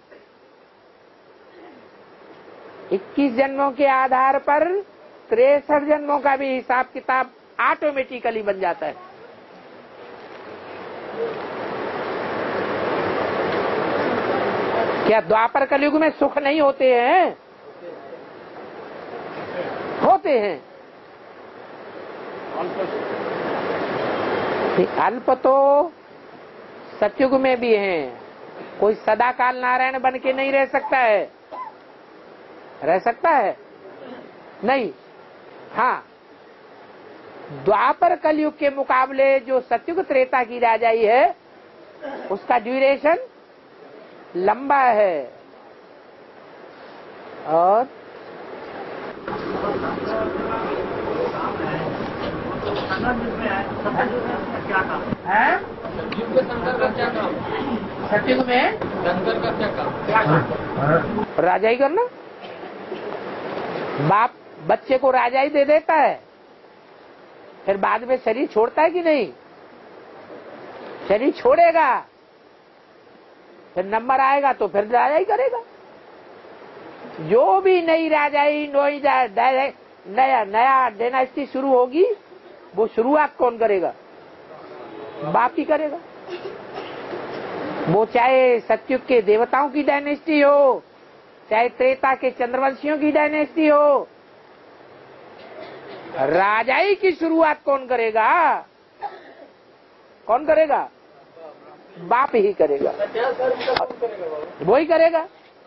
[SPEAKER 1] इक्कीस जन्मों के आधार पर तिरसठ जन्मों का भी हिसाब किताब ऑटोमेटिकली बन जाता है। क्या द्वापर कलयुग में सुख नहीं होते हैं? होते हैं। अल्प तो सतयुग में भी हैं। कोई सदाकाल नारायण बन के नहीं रह सकता है। रह सकता है? नहीं। हाँ, द्वापर कलयुग के मुकाबले जो सतयुग त्रेता की राजाई है उसका ड्यूरेशन लंबा है। और है
[SPEAKER 6] सतयुग में शंकर का क्या काम?
[SPEAKER 1] सतयुग में
[SPEAKER 6] शंकर का क्या काम? क्या काम?
[SPEAKER 1] राजाई करना। बाप बच्चे को राजाई दे देता है, फिर बाद में शरीर छोड़ता है कि नहीं? शरीर छोड़ेगा, फिर नंबर आएगा तो फिर राजाई करेगा। जो भी नई राजाई नई नया नया डायनेस्टी शुरू होगी वो शुरुआत कौन करेगा? बाप ही करेगा। वो चाहे सतयुग के देवताओं की डायनेस्टी हो, चाहे त्रेता के चंद्रवंशियों की डायनेस्टी हो, राजाई की शुरुआत कौन करेगा? कौन करेगा? बाप ही करेगा, वही करेगा।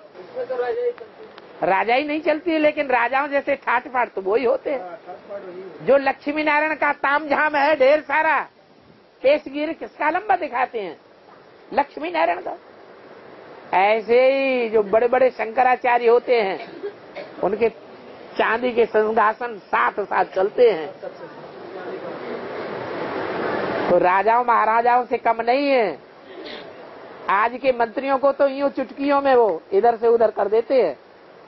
[SPEAKER 1] राजा ही नहीं चलती है, लेकिन राजाओं जैसे ठाट पाट तो वही होते हैं। जो लक्ष्मी नारायण का ताम झाम है ढेर सारा, पेशगिर किसका लंबा दिखाते हैं? लक्ष्मी नारायण का। ऐसे ही जो बड़े बड़े शंकराचार्य होते हैं, उनके चांदी के सिंहासन साथ साथ चलते हैं। तो राजाओं महाराजाओं से कम नहीं है। आज के मंत्रियों को तो यूं चुटकियों में वो इधर से उधर कर देते हैं।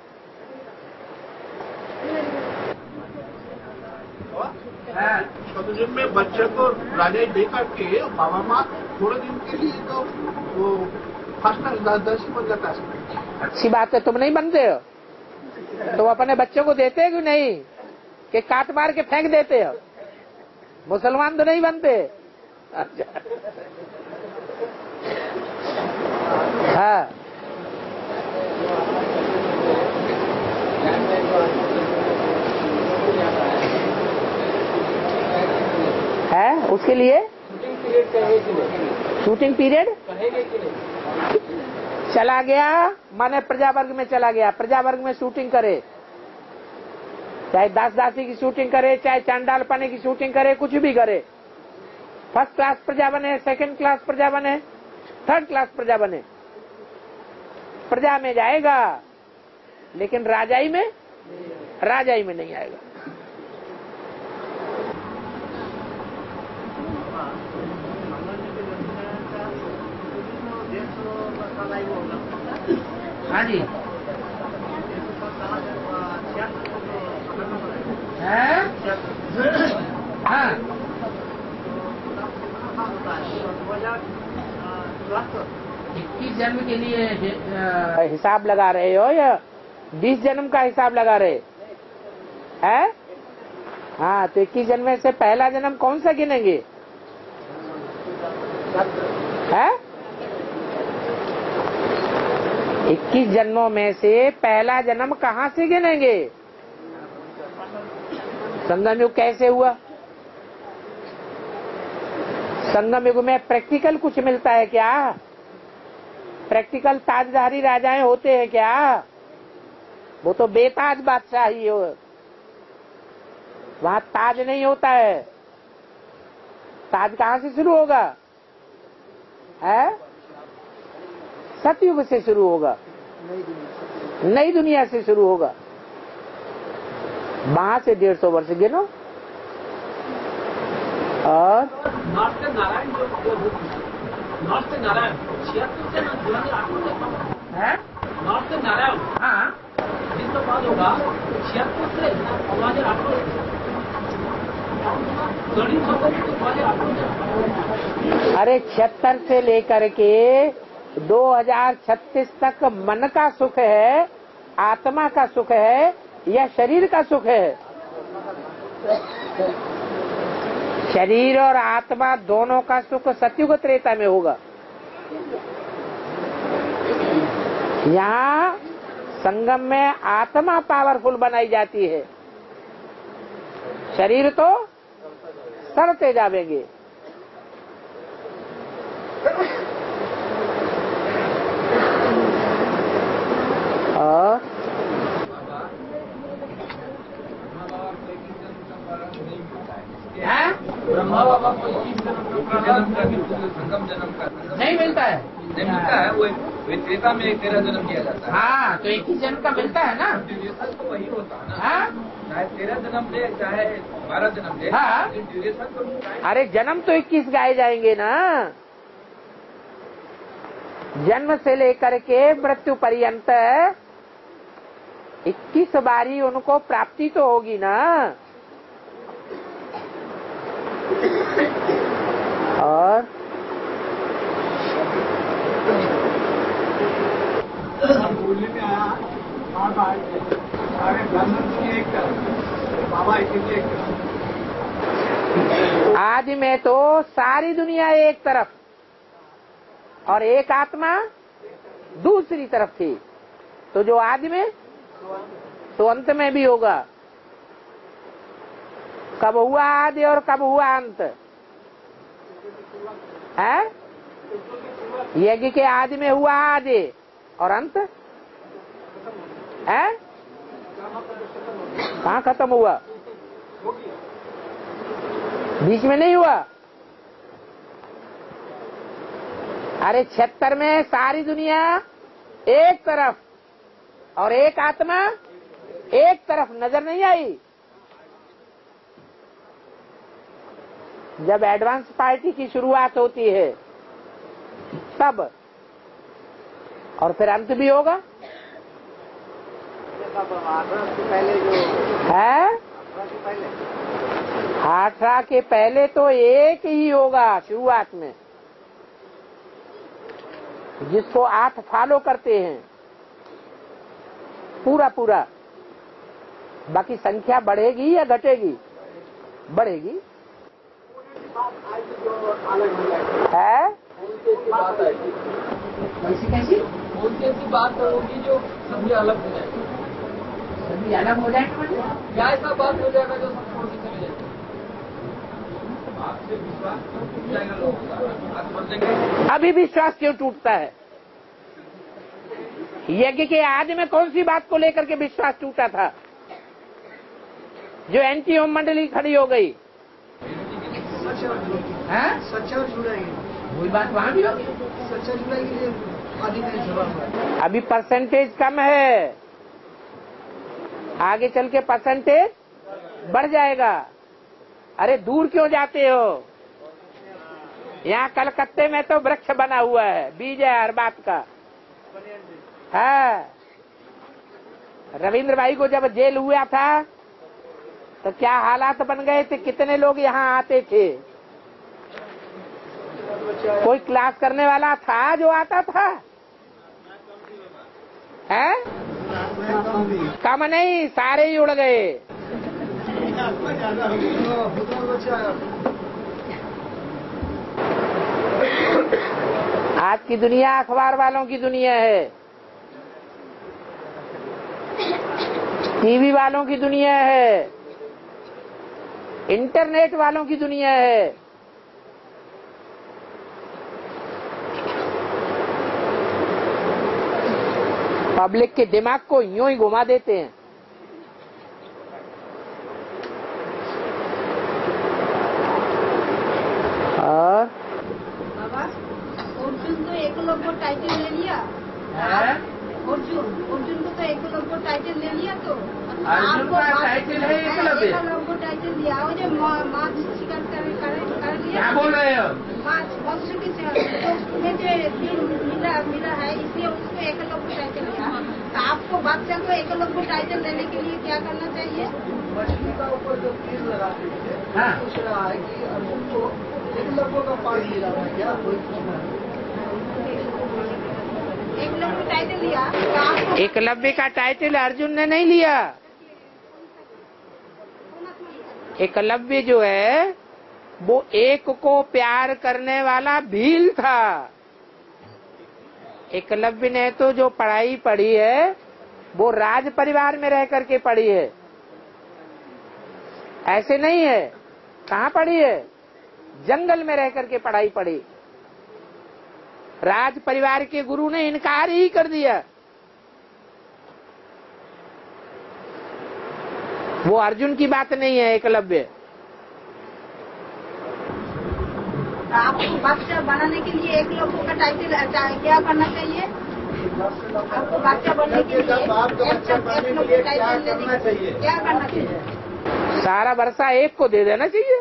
[SPEAKER 2] दिन में बच्चे को राजा दे करके बाबा माँ थोड़े दिन के लिए तो वो फर्स्ट दर्शी बन जाता है।
[SPEAKER 1] अच्छी बात है, तुम नहीं बनते हो तो अपने बच्चों को देते क्यों नहीं कि काट मार के फेंक देते हो? मुसलमान तो नहीं बनते। हाँ, है उसके लिए शूटिंग पीरियड चला गया, माने प्रजा वर्ग में चला गया, प्रजा वर्ग में शूटिंग करे, चाहे दास दासी की शूटिंग करे, चाहे चांडाल पाने की शूटिंग करे, कुछ भी करे। फर्स्ट क्लास प्रजा बने, सेकंड क्लास प्रजा बने, थर्ड क्लास प्रजा बने, प्रजा में जाएगा, लेकिन राजाई में राजाई में नहीं आएगा। हाँ जी, हाँ, इक्कीस जन्म के लिए हिसाब लगा रहे हो या बीस जन्म का हिसाब लगा रहे हैं? हाँ, तो इक्कीस जन्म में से पहला जन्म कौन सा गिनेंगे? है इक्कीस जन्मों में से पहला जन्म कहाँ से गिनेंगे? संगम युग कैसे हुआ? संगम युग में प्रैक्टिकल कुछ मिलता है क्या? प्रैक्टिकल ताजधारी राजाएं होते हैं क्या? वो तो बेताज बादशाही हो, वहाँ ताज नहीं होता है। ताज कहाँ से शुरू होगा? है सतयुग से शुरू होगा, नई दुनिया से शुरू होगा। वहां से डेढ़ सौ वर्ष गिनो। और
[SPEAKER 6] नॉर्थ नारायण जो नॉर्थ नारायण छिहत्तर से दो हजार आठ
[SPEAKER 1] है
[SPEAKER 6] नॉर्थ नारायण,
[SPEAKER 1] हाँ,
[SPEAKER 6] जिसका बाद होगा छिहत्तर से दो हजार आठ गणित होगा तो दो हजार आठ।
[SPEAKER 1] अरे छिहत्तर से लेकर के दो हजार छत्तीस तक मन का सुख है, आत्मा का सुख है या शरीर का सुख है? शरीर और आत्मा दोनों का सुख सतयुग त्रेता में होगा। यहाँ संगम में आत्मा पावरफुल बनाई जाती है, शरीर तो सड़ते जावेंगे। और
[SPEAKER 3] ब्रह्मा बाबा को इक्कीस जन्म का संगम जन्म का
[SPEAKER 1] नहीं मिलता है,
[SPEAKER 3] नहीं मिलता है। वो त्रेता में तेरह जन्म किया जाता है।
[SPEAKER 1] हाँ, तो इक्कीस जन्म का मिलता है ना।
[SPEAKER 3] ड्यूरेशन तो वही होता है ना,
[SPEAKER 1] हाँ?
[SPEAKER 3] चाहे तेरह जन्म ले चाहे बारह जन्म ले,
[SPEAKER 1] हाँ।
[SPEAKER 3] ड्यूरेशन तो।
[SPEAKER 1] अरे जन्म तो इक्कीस गाए जाएंगे ना, जन्म से लेकर के मृत्यु पर्यंत इक्कीस बारी उनको प्राप्ति तो होगी ना। और
[SPEAKER 2] बोलने में आया सारे ब्राह्मण की एक बाबा एक
[SPEAKER 1] आज में तो सारी दुनिया एक तरफ और एक आत्मा दूसरी तरफ थी, तो जो आदि में तो अंत में भी होगा। कब हुआ आदि और कब हुआ अंत है? यज्ञ के आदि में हुआ आदि और अंत है कहाँ खत्म हुआ? बीच में नहीं हुआ। अरे छिहत्तर में सारी दुनिया एक तरफ और एक आत्मा एक तरफ नजर नहीं आई। जब एडवांस पार्टी की शुरुआत होती है तब, और फिर अंत भी होगा।
[SPEAKER 5] पहले जो
[SPEAKER 1] है अठारह के पहले तो एक ही होगा शुरुआत में, जिसको आठ फॉलो करते हैं पूरा पूरा। बाकी संख्या बढ़ेगी या घटेगी? बढ़ेगी। है
[SPEAKER 3] कैसी कैसी उनकी ऐसी बात होगी जो सभी अलग हो जाएगी,
[SPEAKER 1] सभी अलग हो जाएगा।
[SPEAKER 3] क्या ऐसा बात हो जाएगा जो सब छोड़ के चले जाएंगे? आपसे विश्वास टूट जाएगा लोगों का।
[SPEAKER 1] अभी विश्वास क्यों टूटता है? यज्ञ के आदि में कौन सी बात को लेकर के विश्वास टूटा था जो एंटी होम मंडली खड़ी हो गई? है
[SPEAKER 5] सच्चा जुड़ाएंगे,
[SPEAKER 1] वही बात वहाँ भी होगी।
[SPEAKER 5] सच्चा जुड़ाएंगे आदि में जवाब।
[SPEAKER 1] अभी परसेंटेज कम है, आगे चल के परसेंटेज बढ़ जाएगा। अरे दूर क्यों जाते हो? यहाँ कलकत्ते में तो वृक्ष बना हुआ है, बीज है हर बात का। है रविंद्र भाई को जब जेल हुआ था तो क्या हालात बन गए थे? कितने लोग यहाँ आते थे? कोई क्लास करने वाला था जो आता था? है कम नहीं, सारे ही उड़ गए। आज की दुनिया अखबार वालों की दुनिया है, टीवी वालों की दुनिया है, इंटरनेट वालों की दुनिया है। पब्लिक के दिमाग को यूं ही घुमा देते हैं। और
[SPEAKER 7] बाबा अर्जुन तो एकलव्य टाइटल ले लिया। अर्जुन अर्जुन को तो एकलव्य टाइटल ले लिया। तो
[SPEAKER 1] अर्जुन का टाइटल है एकलव्य।
[SPEAKER 7] एकलव्य टाइटल दिया और जो माछ शिकार कर कर लिया।
[SPEAKER 1] क्या बोल रहे हो?
[SPEAKER 7] माछ मत्स्य की तो उसमें जो मिला मिला है, इसलिए उसको एकलव्य टाइटल दिया। तो आपको बच्चा को एकलव्य टाइटल देने के लिए क्या करना चाहिए?
[SPEAKER 5] मछली का ऊपर जो तीर लगाते थे, पूछ रहा है कि अर्जुन को एकलव्य का पाठ मिला था क्या?
[SPEAKER 7] एकलव्य टाइटल लिया तो आपको
[SPEAKER 1] एकलव्य का टाइटल अर्जुन ने नहीं लिया। एकलव्य जो है वो एक को प्यार करने वाला भील था। एकलव्य ने तो जो पढ़ाई पढ़ी है वो राज परिवार में रह करके पढ़ी है, ऐसे नहीं है। कहाँ पढ़ी है? जंगल में रह करके पढ़ाई पढ़ी। राज परिवार के गुरु ने इनकार ही कर दिया। वो अर्जुन की बात नहीं है एकलव्य।
[SPEAKER 7] आपको बच्चा बनाने के लिए एकलव्य का टाइटल क्या करना चाहिए? आपको बच्चा बनने के लिए एकलव्य टाइटल लेने के लिए क्या करना चाहिए?
[SPEAKER 1] सारा वर्षा एक को दे देना चाहिए।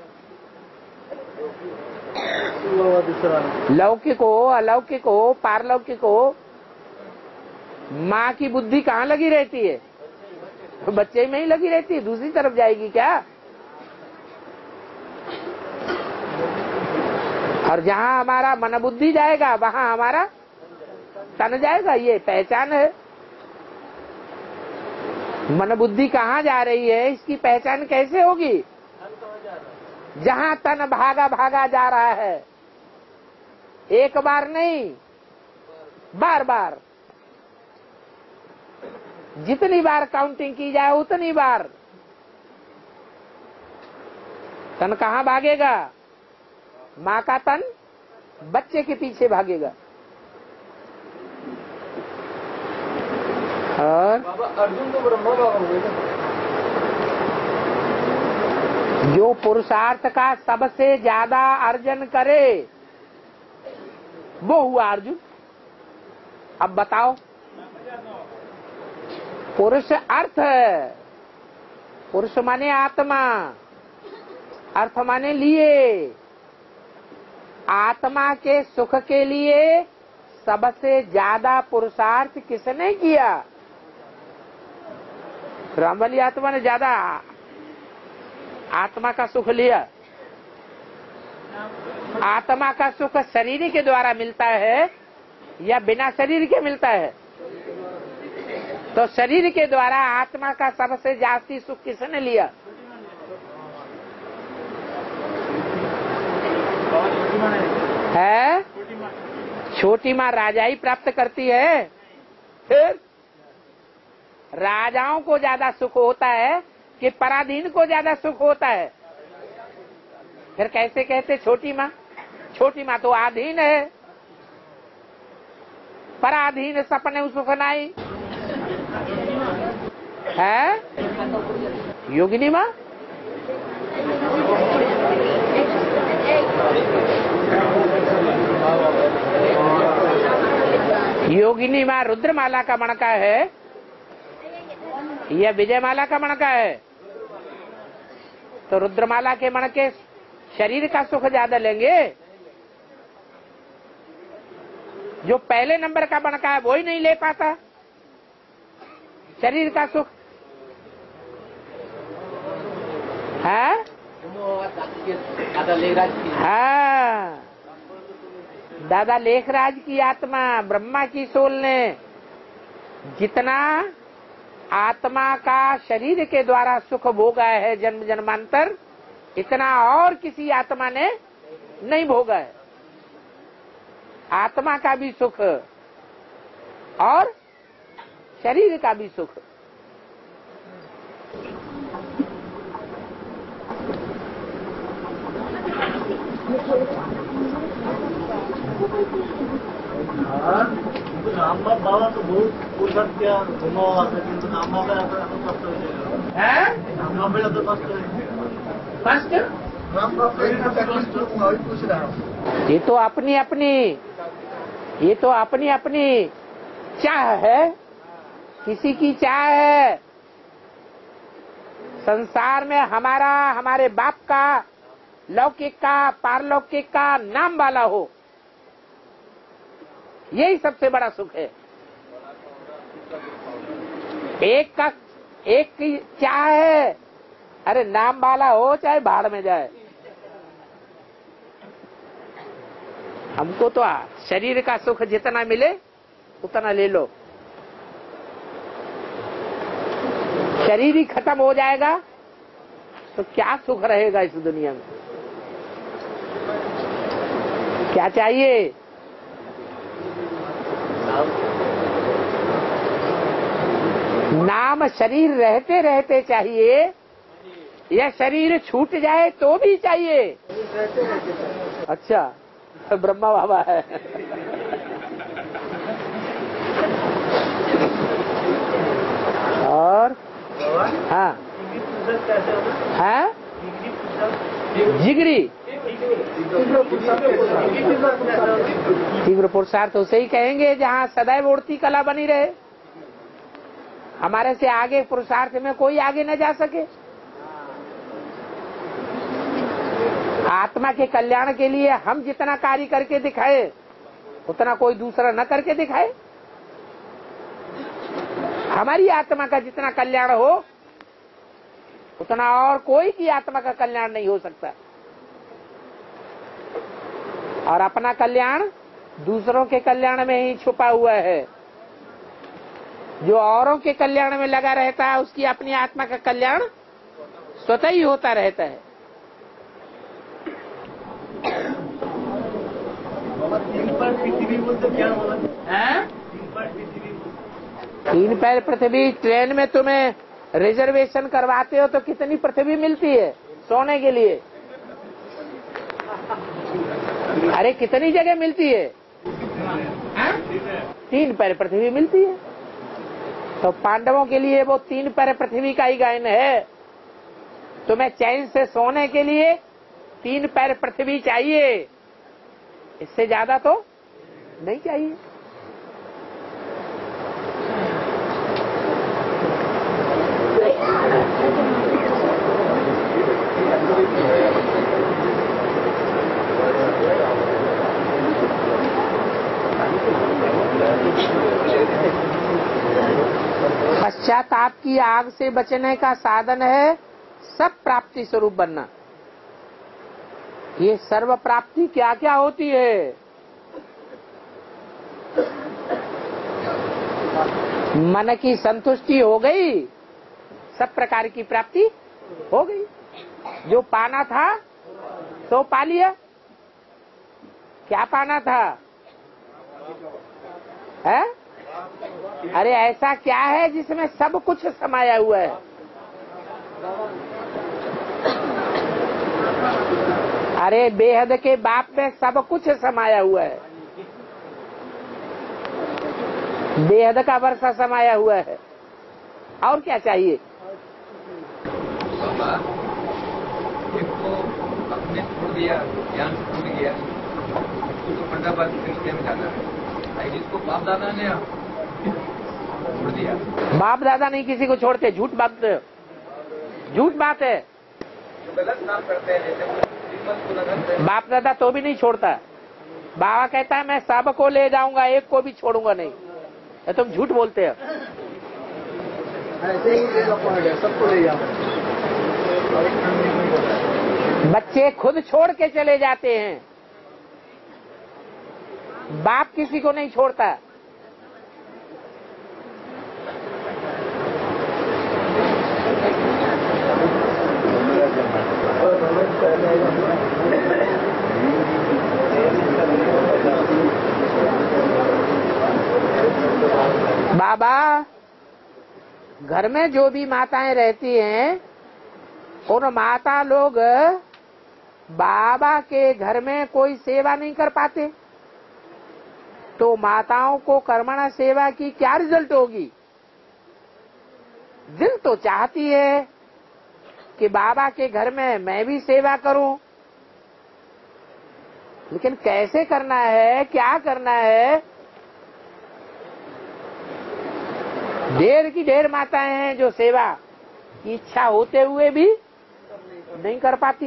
[SPEAKER 1] लौकिक हो, अलौकिक हो, पारलौकिक हो, माँ की बुद्धि कहाँ लगी रहती है? बच्चे में ही लगी रहती है, दूसरी तरफ जाएगी क्या? और जहाँ हमारा मन बुद्धि जाएगा वहाँ हमारा तन जाएगा। ये पहचान है। मन बुद्धि कहाँ जा रही है इसकी पहचान कैसे होगी? जहाँ तन भागा भागा जा रहा है, एक बार नहीं बार बार, जितनी बार काउंटिंग की जाए उतनी बार तन कहाँ भागेगा? माँ का तन बच्चे के पीछे भागेगा। और
[SPEAKER 3] बाबा अर्जुन तो ब्रह्मा बाबा हुए ना।
[SPEAKER 1] जो पुरुषार्थ का सबसे ज्यादा अर्जन करे वो हुआ अर्जुन। अब बताओ, पुरुष अर्थ है, पुरुष माने आत्मा, अर्थ माने लिए। आत्मा के सुख के लिए सबसे ज्यादा पुरुषार्थ किसने किया? रामबली आत्मा ने ज्यादा आत्मा का सुख लिया। आत्मा का सुख शरीर के द्वारा मिलता है या बिना शरीर के मिलता है? तो शरीर के द्वारा आत्मा का सबसे जास्ती सुख किसने लिया? है छोटी माँ राजाई प्राप्त करती है। फिर राजाओं को ज्यादा सुख होता है कि पराधीन को ज्यादा सुख होता है? फिर कैसे कहते छोटी माँ? छोटी माँ तो आधीन है, पराधीन सपने सुख नहीं है। योगिनी माँ योगिनी माँ रुद्रमाला का मणका है या विजयमाला का मणका है? तो रुद्रमाला के मणके शरीर का सुख ज्यादा लेंगे। जो पहले नंबर का मणका है वो ही नहीं ले पाता शरीर का सुख है। हाँ, दादा लेखराज की आत्मा ब्रह्मा की सोल ने जितना आत्मा का शरीर के द्वारा सुख भोगा है जन्म जन्मांतर, इतना और किसी आत्मा ने नहीं भोगा है। आत्मा का भी सुख और शरीर का भी सुख।
[SPEAKER 6] राम बाबा तो बहुत पूछत क्या घुमा किंतु राम बाबा कष्ट राम बाबा तो कष्ट
[SPEAKER 1] कष्ट
[SPEAKER 5] राम बाबा पूछ रहा हूँ।
[SPEAKER 1] ये तो अपनी अपनी ये तो अपनी अपनी चाह है, किसी की चाह है। संसार में हमारा हमारे बाप का लौकिक का पारलौकिक का नाम वाला हो, यही सबसे बड़ा सुख है। एक का एक की चाह है, अरे नाम वाला हो चाहे भाड़ में जाए, हमको तो शरीर का सुख जितना मिले उतना ले लो। शरीर ही खत्म हो जाएगा तो क्या सुख रहेगा इस दुनिया में? क्या चाहिए? नाम शरीर रहते रहते चाहिए या शरीर छूट जाए तो भी चाहिए? अच्छा, तो ब्रह्मा बाबा है। और हाँ हाँ जिगरी तीव्र पुरुषार्थ उसे ही कहेंगे जहाँ सदैव उड़ती कला बनी रहे। हमारे से आगे पुरुषार्थ में कोई आगे न जा सके। आत्मा के कल्याण के लिए हम जितना कार्य करके दिखाए उतना कोई दूसरा न करके दिखाए। हमारी आत्मा का जितना कल्याण हो उतना और कोई की आत्मा का कल्याण नहीं हो सकता। और अपना कल्याण दूसरों के कल्याण में ही छुपा हुआ है। जो औरों के कल्याण में लगा रहता है उसकी अपनी आत्मा का कल्याण स्वतः ही होता रहता है। तीन पैर पृथ्वी, ट्रेन में तुम्हें रिजर्वेशन करवाते हो तो कितनी पृथ्वी मिलती है सोने के लिए? अरे कितनी जगह मिलती है? हा? तीन पैर पृथ्वी मिलती है। तो पांडवों के लिए वो तीन पैर पृथ्वी का ही गायन है। तुम्हें चैन से सोने के लिए तीन पैर पृथ्वी चाहिए, इससे ज्यादा तो नहीं चाहिए। पश्चाताप की आग से बचने का साधन है सब प्राप्ति स्वरूप बनना। ये सर्व प्राप्ति क्या क्या होती है? मन की संतुष्टि हो गई, सब प्रकार की प्राप्ति हो गई। जो पाना था तो पा लिया। क्या पाना था? है? अरे ऐसा क्या है जिसमें सब कुछ समाया हुआ है? अरे बेहद के बाप में सब कुछ समाया हुआ है। बेहद का वर्षा समाया हुआ है। और क्या चाहिए?
[SPEAKER 3] बाबा इसको अपने छोड़ दिया, ज्ञान से छोड़ गया, उसको तो फंडाबाद तरीके में जाना है। जिसको बाप दादा ने छोड़ दिया।
[SPEAKER 1] बाप दादा नहीं किसी को छोड़ते, झूठ बात, झूठ बात है।
[SPEAKER 3] गलत काम करते हैं, जैसे
[SPEAKER 1] बाप दादा तो भी नहीं छोड़ता। बाबा कहता है मैं सबको ले जाऊंगा, एक को भी छोड़ूंगा नहीं। तो तुम झूठ बोलते हो।
[SPEAKER 5] ऐसे ही सबको ले जाओ।
[SPEAKER 1] बच्चे खुद छोड़ के चले जाते हैं, बाप किसी को नहीं छोड़ता। बाबा घर में जो भी माताएं रहती हैं, उन माता लोग बाबा के घर में कोई सेवा नहीं कर पाते, तो माताओं को कर्मणा सेवा की क्या रिजल्ट होगी? दिल तो चाहती है कि बाबा के घर में मैं भी सेवा करूं, लेकिन कैसे करना है, क्या करना है? ढेर की ढेर माताएं हैं जो सेवा की इच्छा होते हुए भी नहीं कर पाती।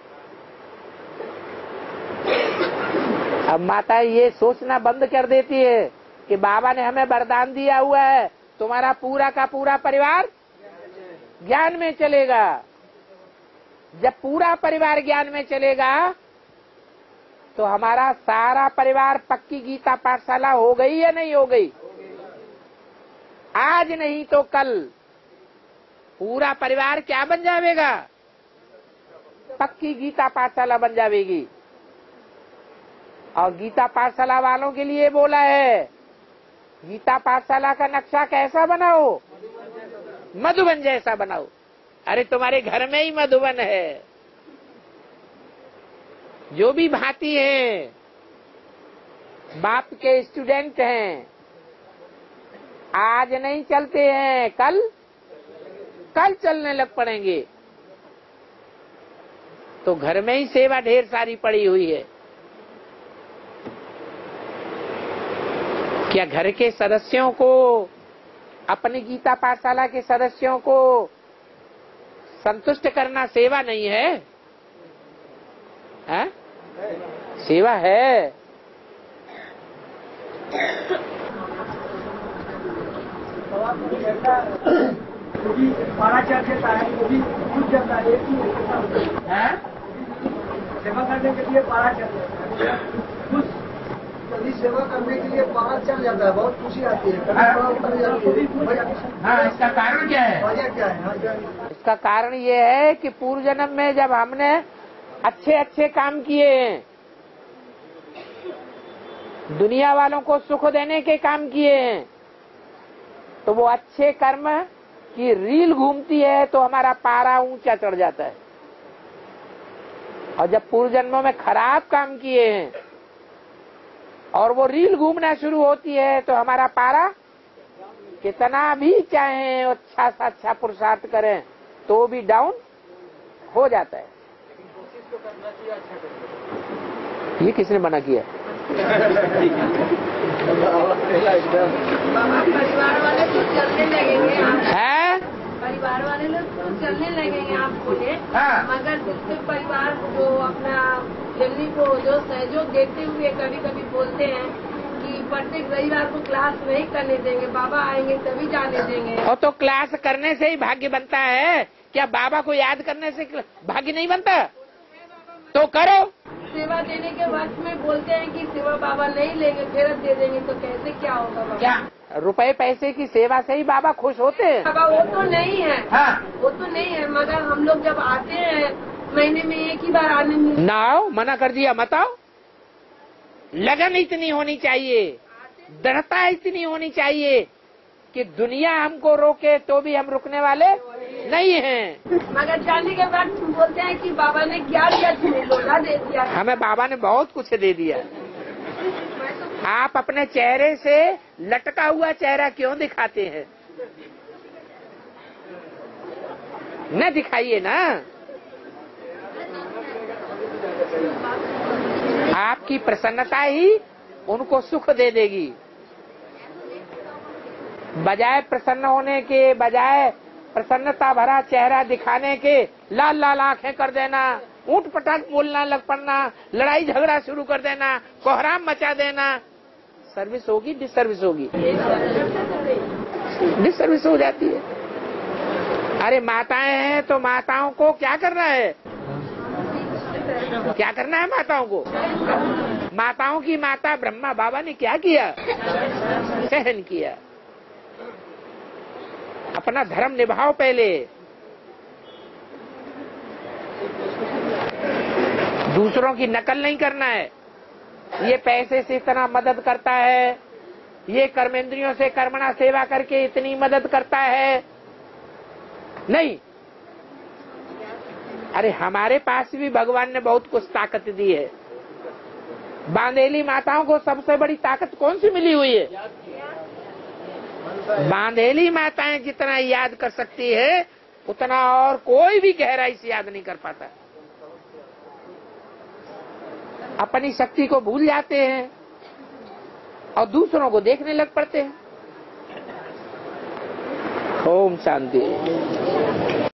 [SPEAKER 1] अब माता ये सोचना बंद कर देती है कि बाबा ने हमें वरदान दिया हुआ है, तुम्हारा पूरा का पूरा परिवार ज्ञान में चलेगा। जब पूरा परिवार ज्ञान में चलेगा तो हमारा सारा परिवार पक्की गीता पाठशाला हो गई या नहीं हो गई? आज नहीं तो कल पूरा परिवार क्या बन जाएगा? पक्की गीता पाठशाला बन जाएगी। और गीता पाठशाला वालों के लिए बोला है, गीता पाठशाला का नक्शा कैसा बनाओ? मधुबन जैसा बनाओ। अरे तुम्हारे घर में ही मधुबन है। जो भी भांति हैं, बाप के स्टूडेंट हैं, आज नहीं चलते हैं, कल कल चलने लग पड़ेंगे। तो घर में ही सेवा ढेर सारी पड़ी हुई है। क्या घर के सदस्यों को, अपनी गीता पाठशाला के सदस्यों को संतुष्ट करना सेवा नहीं है? है? सेवा है।
[SPEAKER 5] वो भी पारा चढ़ देता है, वो भी टूट जाता है। एक ही सेवा करने के लिए पारा चढ़ जाता है, कभी सेवा करने के लिए पारा चढ़ जाता है, बहुत खुशी आती है।
[SPEAKER 1] हाँ, इसका कारण क्या है?
[SPEAKER 5] वजह क्या है?
[SPEAKER 1] इसका कारण ये है कि पूर्व जन्म में जब हमने अच्छे अच्छे काम किए हैं, दुनिया वालों को सुख देने के काम किए हैं, तो वो अच्छे कर्म की रील घूमती है तो हमारा पारा ऊंचा चढ़ जाता है। और जब पूर्व जन्मों में खराब काम किए हैं और वो रील घूमना शुरू होती है तो हमारा पारा कितना भी चाहे अच्छा सा अच्छा पुरुषार्थ करें तो भी डाउन हो जाता है। ये किसने मना किया?
[SPEAKER 7] परिवार वाले तो चलने लगेंगे
[SPEAKER 1] है
[SPEAKER 7] परिवार वाले लोग तो चलने लगेंगे आप बोले,
[SPEAKER 1] हाँ।
[SPEAKER 7] मगर दूसरे परिवार जो अपना फैमिली को जो सहयोग देते हुए कभी कभी बोलते हैं कि प्रत्येक रविवार को क्लास नहीं करने देंगे, बाबा आएंगे तभी जाने देंगे।
[SPEAKER 1] और तो क्लास करने से ही भाग्य बनता है क्या? बाबा को याद करने से भाग्य नहीं बनता? तो करो।
[SPEAKER 7] सेवा देने के वक्त में बोलते हैं कि सेवा बाबा नहीं लेंगे, फिर दे देंगे, तो कैसे क्या होगा बाबा?
[SPEAKER 1] क्या रुपए पैसे की सेवा से ही बाबा खुश होते हैं?
[SPEAKER 7] बाबा वो तो नहीं है,
[SPEAKER 1] हाँ।
[SPEAKER 7] वो तो नहीं है, मगर हम लोग जब आते हैं महीने में एक ही बार आने में
[SPEAKER 1] ना आओ, मना कर दिया मत आओ। लगन इतनी होनी चाहिए, दृढ़ता इतनी होनी चाहिए कि दुनिया हमको रोके तो भी हम रुकने वाले नहीं हैं।
[SPEAKER 7] मगर जाने के बाद बोलते हैं कि बाबा ने क्या दिया, तुम्हें लोला दे दिया।
[SPEAKER 1] हमें बाबा ने बहुत कुछ दे दिया। आप अपने चेहरे से लटका हुआ चेहरा क्यों दिखाते हैं? न दिखाइए ना। आपकी प्रसन्नता ही उनको सुख दे देगी। बजाय प्रसन्न होने के, बजाय प्रसन्नता भरा चेहरा दिखाने के, लाल लाल आंखें कर देना, ऊंट पटाख बोलना लग पड़ना, लड़ाई झगड़ा शुरू कर देना, कोहराम मचा देना, सर्विस होगी डिसर्विस होगी? डिसर्विस हो जाती है। अरे माताएं हैं तो माताओं को क्या करना है? क्या करना है माताओं को? माताओं की माता ब्रह्मा बाबा ने क्या किया? सहन किया। अपना धर्म निभाओ पहले, दूसरों की नकल नहीं करना है। ये पैसे से इतना मदद करता है, ये कर्मेंद्रियों से कर्मणा सेवा करके इतनी मदद करता है, नहीं। अरे हमारे पास भी भगवान ने बहुत कुछ ताकत दी है। बांधेली माताओं को सबसे बड़ी ताकत कौन सी मिली हुई है? बांधेली माताएं जितना याद कर सकती है उतना और कोई भी गहराई से याद नहीं कर पाता। अपनी शक्ति को भूल जाते हैं और दूसरों को देखने लग पड़ते हैं। ओम शांति।